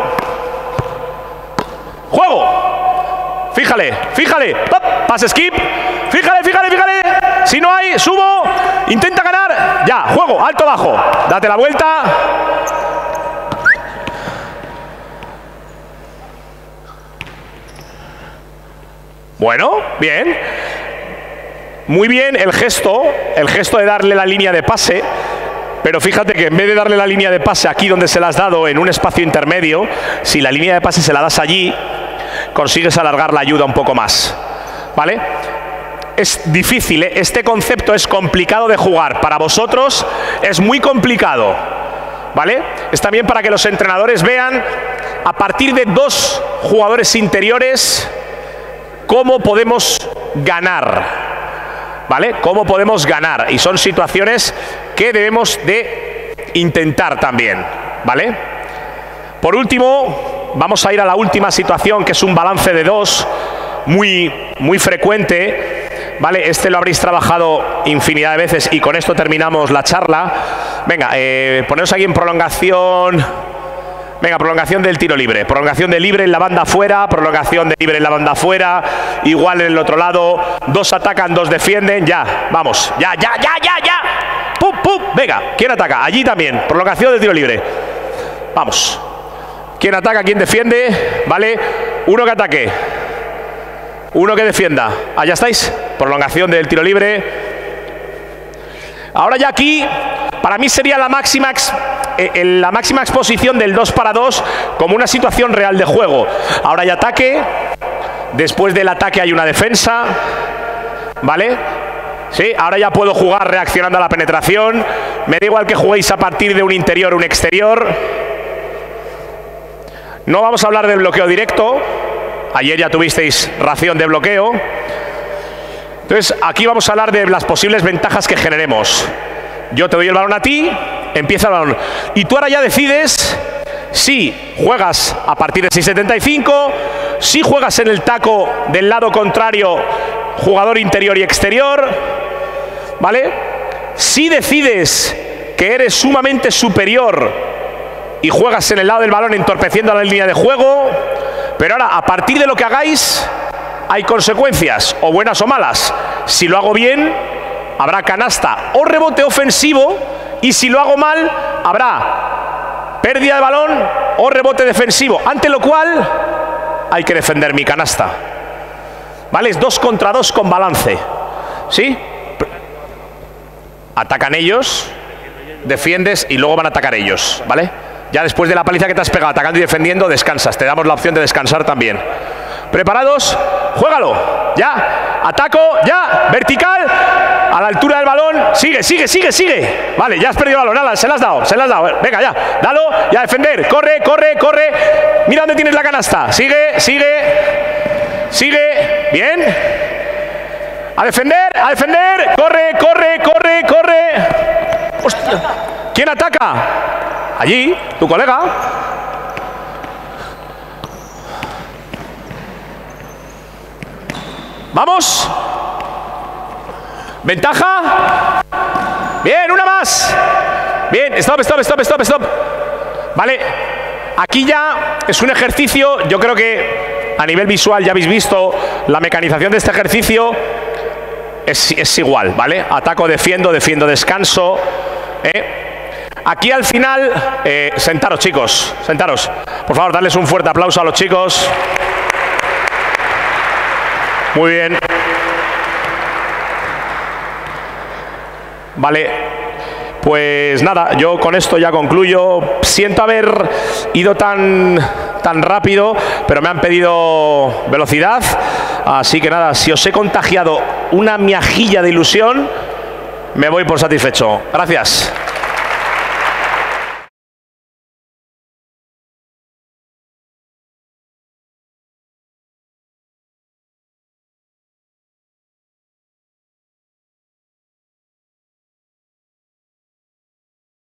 Speaker 1: ¡Juego! Fíjale, fíjale. ¡Pop! Pase skip. Fíjale, fíjale, fíjale. Si no hay, subo. Intenta ganar. Ya, juego, alto, bajo. Date la vuelta. Bueno, bien. Muy bien el gesto, el gesto de darle la línea de pase, pero fíjate que en vez de darle la línea de pase aquí donde se la has dado, en un espacio intermedio, si la línea de pase se la das allí, consigues alargar la ayuda un poco más, ¿vale? Es difícil, ¿eh? Este concepto es complicado de jugar. Para vosotros es muy complicado, ¿vale? Es también para que los entrenadores vean, a partir de dos jugadores interiores, cómo podemos ganar, ¿vale? Cómo podemos ganar. Y son situaciones que debemos de intentar también, ¿vale? Por último, vamos a ir a la última situación, que es un balance de dos, muy, muy frecuente. Vale, este lo habréis trabajado infinidad de veces y con esto terminamos la charla. Venga, eh, poneros aquí en prolongación. Venga, prolongación del tiro libre. Prolongación de libre en la banda afuera, prolongación de libre en la banda afuera. Igual en el otro lado. Dos atacan, dos defienden. Ya, vamos. Ya, ya, ya, ya, ya. Pum, pum. Venga, ¿quién ataca? Allí también. Prolongación del tiro libre. Vamos. ¿Quién ataca? ¿Quién defiende? Vale. Uno que ataque. Uno que defienda. Allá estáis. Prolongación del tiro libre. Ahora ya aquí, para mí sería la máxima, eh, la máxima exposición del dos para dos como una situación real de juego. Ahora hay ataque. Después del ataque hay una defensa. ¿Vale? Sí, ahora ya puedo jugar reaccionando a la penetración. Me da igual que juguéis a partir de un interior o un exterior. No vamos a hablar del bloqueo directo. Ayer ya tuvisteis ración de bloqueo. Entonces, aquí vamos a hablar de las posibles ventajas que generemos. Yo te doy el balón a ti, empieza el balón. Y tú ahora ya decides si juegas a partir de seis setenta y cinco, si juegas en el taco del lado contrario, jugador interior y exterior, ¿vale? Si decides que eres sumamente superior y juegas en el lado del balón entorpeciendo la línea de juego. Pero ahora, a partir de lo que hagáis, hay consecuencias, o buenas o malas. Si lo hago bien, habrá canasta o rebote ofensivo, y si lo hago mal, habrá pérdida de balón o rebote defensivo, ante lo cual hay que defender mi canasta. ¿Vale? Es dos contra dos con balance. ¿Sí? Atacan ellos, defiendes y luego van a atacar ellos, ¿vale? Ya después de la paliza que te has pegado atacando y defendiendo, descansas. Te damos la opción de descansar también. ¿Preparados? ¡Juégalo! ¡Ya! ¡Ataco! ¡Ya! ¡Vertical! A la altura del balón. ¡Sigue, sigue, sigue, sigue! Vale, ya has perdido el balón. Nada, se la has dado, se la has dado. Venga, ya. Dalo. Ya, defender. Corre, corre, corre. Mira dónde tienes la canasta. Sigue, sigue. Sigue. Bien. A defender, a defender. Corre, corre, corre, corre. ¡Hostia! ¿Quién ataca? Allí, tu colega. Vamos. Ventaja. Bien, una más. Bien, stop, stop, stop, stop, stop. Vale. Aquí ya es un ejercicio. Yo creo que a nivel visual ya habéis visto la mecanización de este ejercicio. Es, es igual, ¿vale? Ataco, defiendo, defiendo, descanso. ¿Eh? Aquí al final, eh, sentaros chicos, sentaros. Por favor, darles un fuerte aplauso a los chicos. Muy bien. Vale, pues nada, yo con esto ya concluyo. Siento haber ido tan, tan rápido, pero me han pedido velocidad. Así que nada, si os he contagiado una miajilla de ilusión, me voy por satisfecho. Gracias.